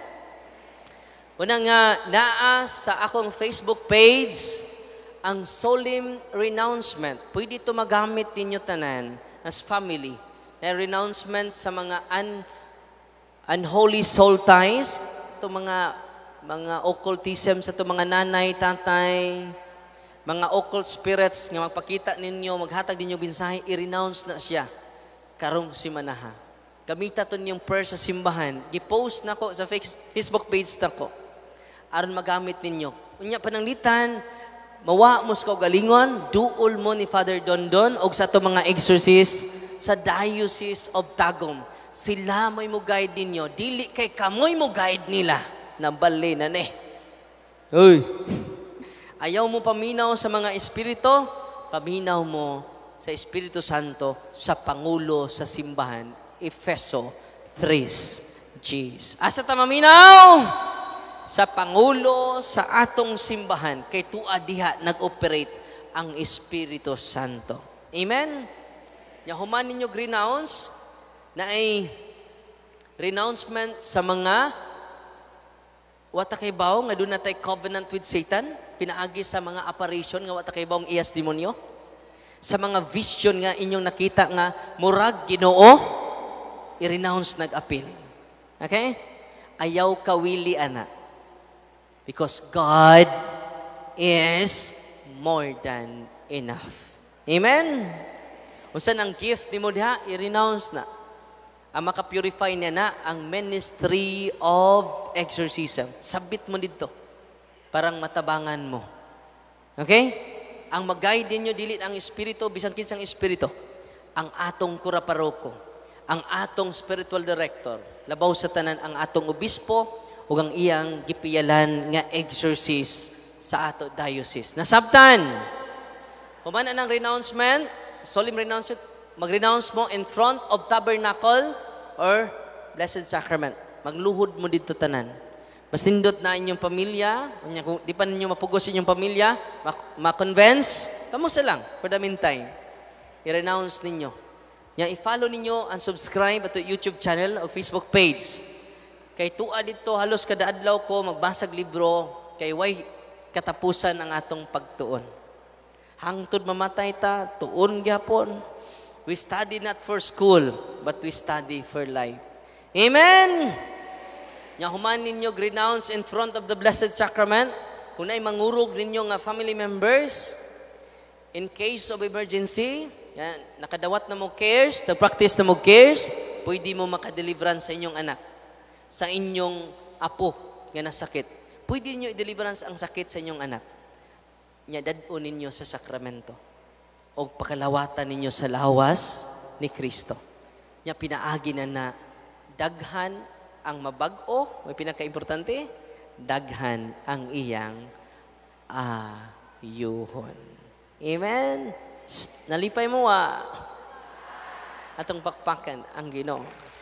Una nga, naa sa akong Facebook page, ang solemn renouncement. Pwede ito magamit ninyo tanan as family. Na renouncement sa mga un, unholy soul ties, ito mga, mga occultism sa ito mga nanay, tatay, mga occult spirits nga magpakita ninyo, maghatag ninyo binsahe, i-renounce na siya. Karong si Manaha. Gamita ito yung prayer sa simbahan. I-post na ko sa Facebook page na ko. Aron magamit ninyo. Unya pananglitan, mawa mo sa galingon, duol mo ni Father Dondon o sa ito mga exorcist sa Diocese of Tagum. Sila may mo guide ninyo. Dili kay kamoy mo guide nila. Nabali na ne. Uy. Ayaw mo paminaw sa mga espiritu, paminaw mo sa Espiritu Santo sa Pangulo sa simbahan. Efeso three Gs. Asa ta maminaw? Sa Pangulo sa atong simbahan. Kay tuwa diha nag-operate ang Espiritu Santo. Amen? Yahuman ninyo renounce na ay renouncement sa mga watakaybaw nga doon natay covenant with Satan, pinaagi sa mga apparition nga watakaybaw ang iyas demonyo, sa mga vision nga inyong nakita nga murag Ginoo, i-renounce nag-appeal. Okay? Ayaw kawili ana. Because God is more than enough. Amen? Unsa ang gift ni mo diha, i-renounce na. Ang makapurify niya na ang ministry of exorcism. Sabit mo dito. Parang matabangan mo. Okay? Ang mag-guide ninyo, dilit ang espiritu, bisan kinsang espiritu. Ang atong kuraparoko. ang atong spiritual director, labaw sa tanan ang atong obispo, ug ang iyang gipiyalan nga exorcist sa ato diocese. Nasabtan, human ang renouncement, solemn renouncement, mag-renounce mo in front of tabernacle or Blessed Sacrament. Magluhod mo dito tanan. Masindot na inyong pamilya, kung di pa ninyo mapugos inyong pamilya, ma-convince, kamusta lang for the meantime. I-renounce ninyo. Yan, i-follow ninyo and subscribe ato YouTube channel o Facebook page. Kay tua dito, halos kada adlaw ko magbasag libro, kay way katapusan ang atong pagtuon. Hangtod mamatay ta, tuon gyapon. We study not for school, but we study for life. Amen! Nya human ninyo renounce in front of the Blessed Sacrament, hunay mangurog ninyo nga family members, in case of emergency, yan, nakadawat na mo cares, nag-practice na mo cares, pwede mo makadeliverance sa inyong anak, sa inyong apo nga nasakit. Pwede niyo i-deliverance ang sakit sa inyong anak. Nya dad-o ninyo sa sakramento o pakalawatan ninyo sa lawas ni Kristo. Nya pinaagi na na daghan ang mabag-o, may pinaka-importante, daghan ang iyang ayuhon. Amen? Shh, nalipay mo wa atong pakpakan ang Ginoo.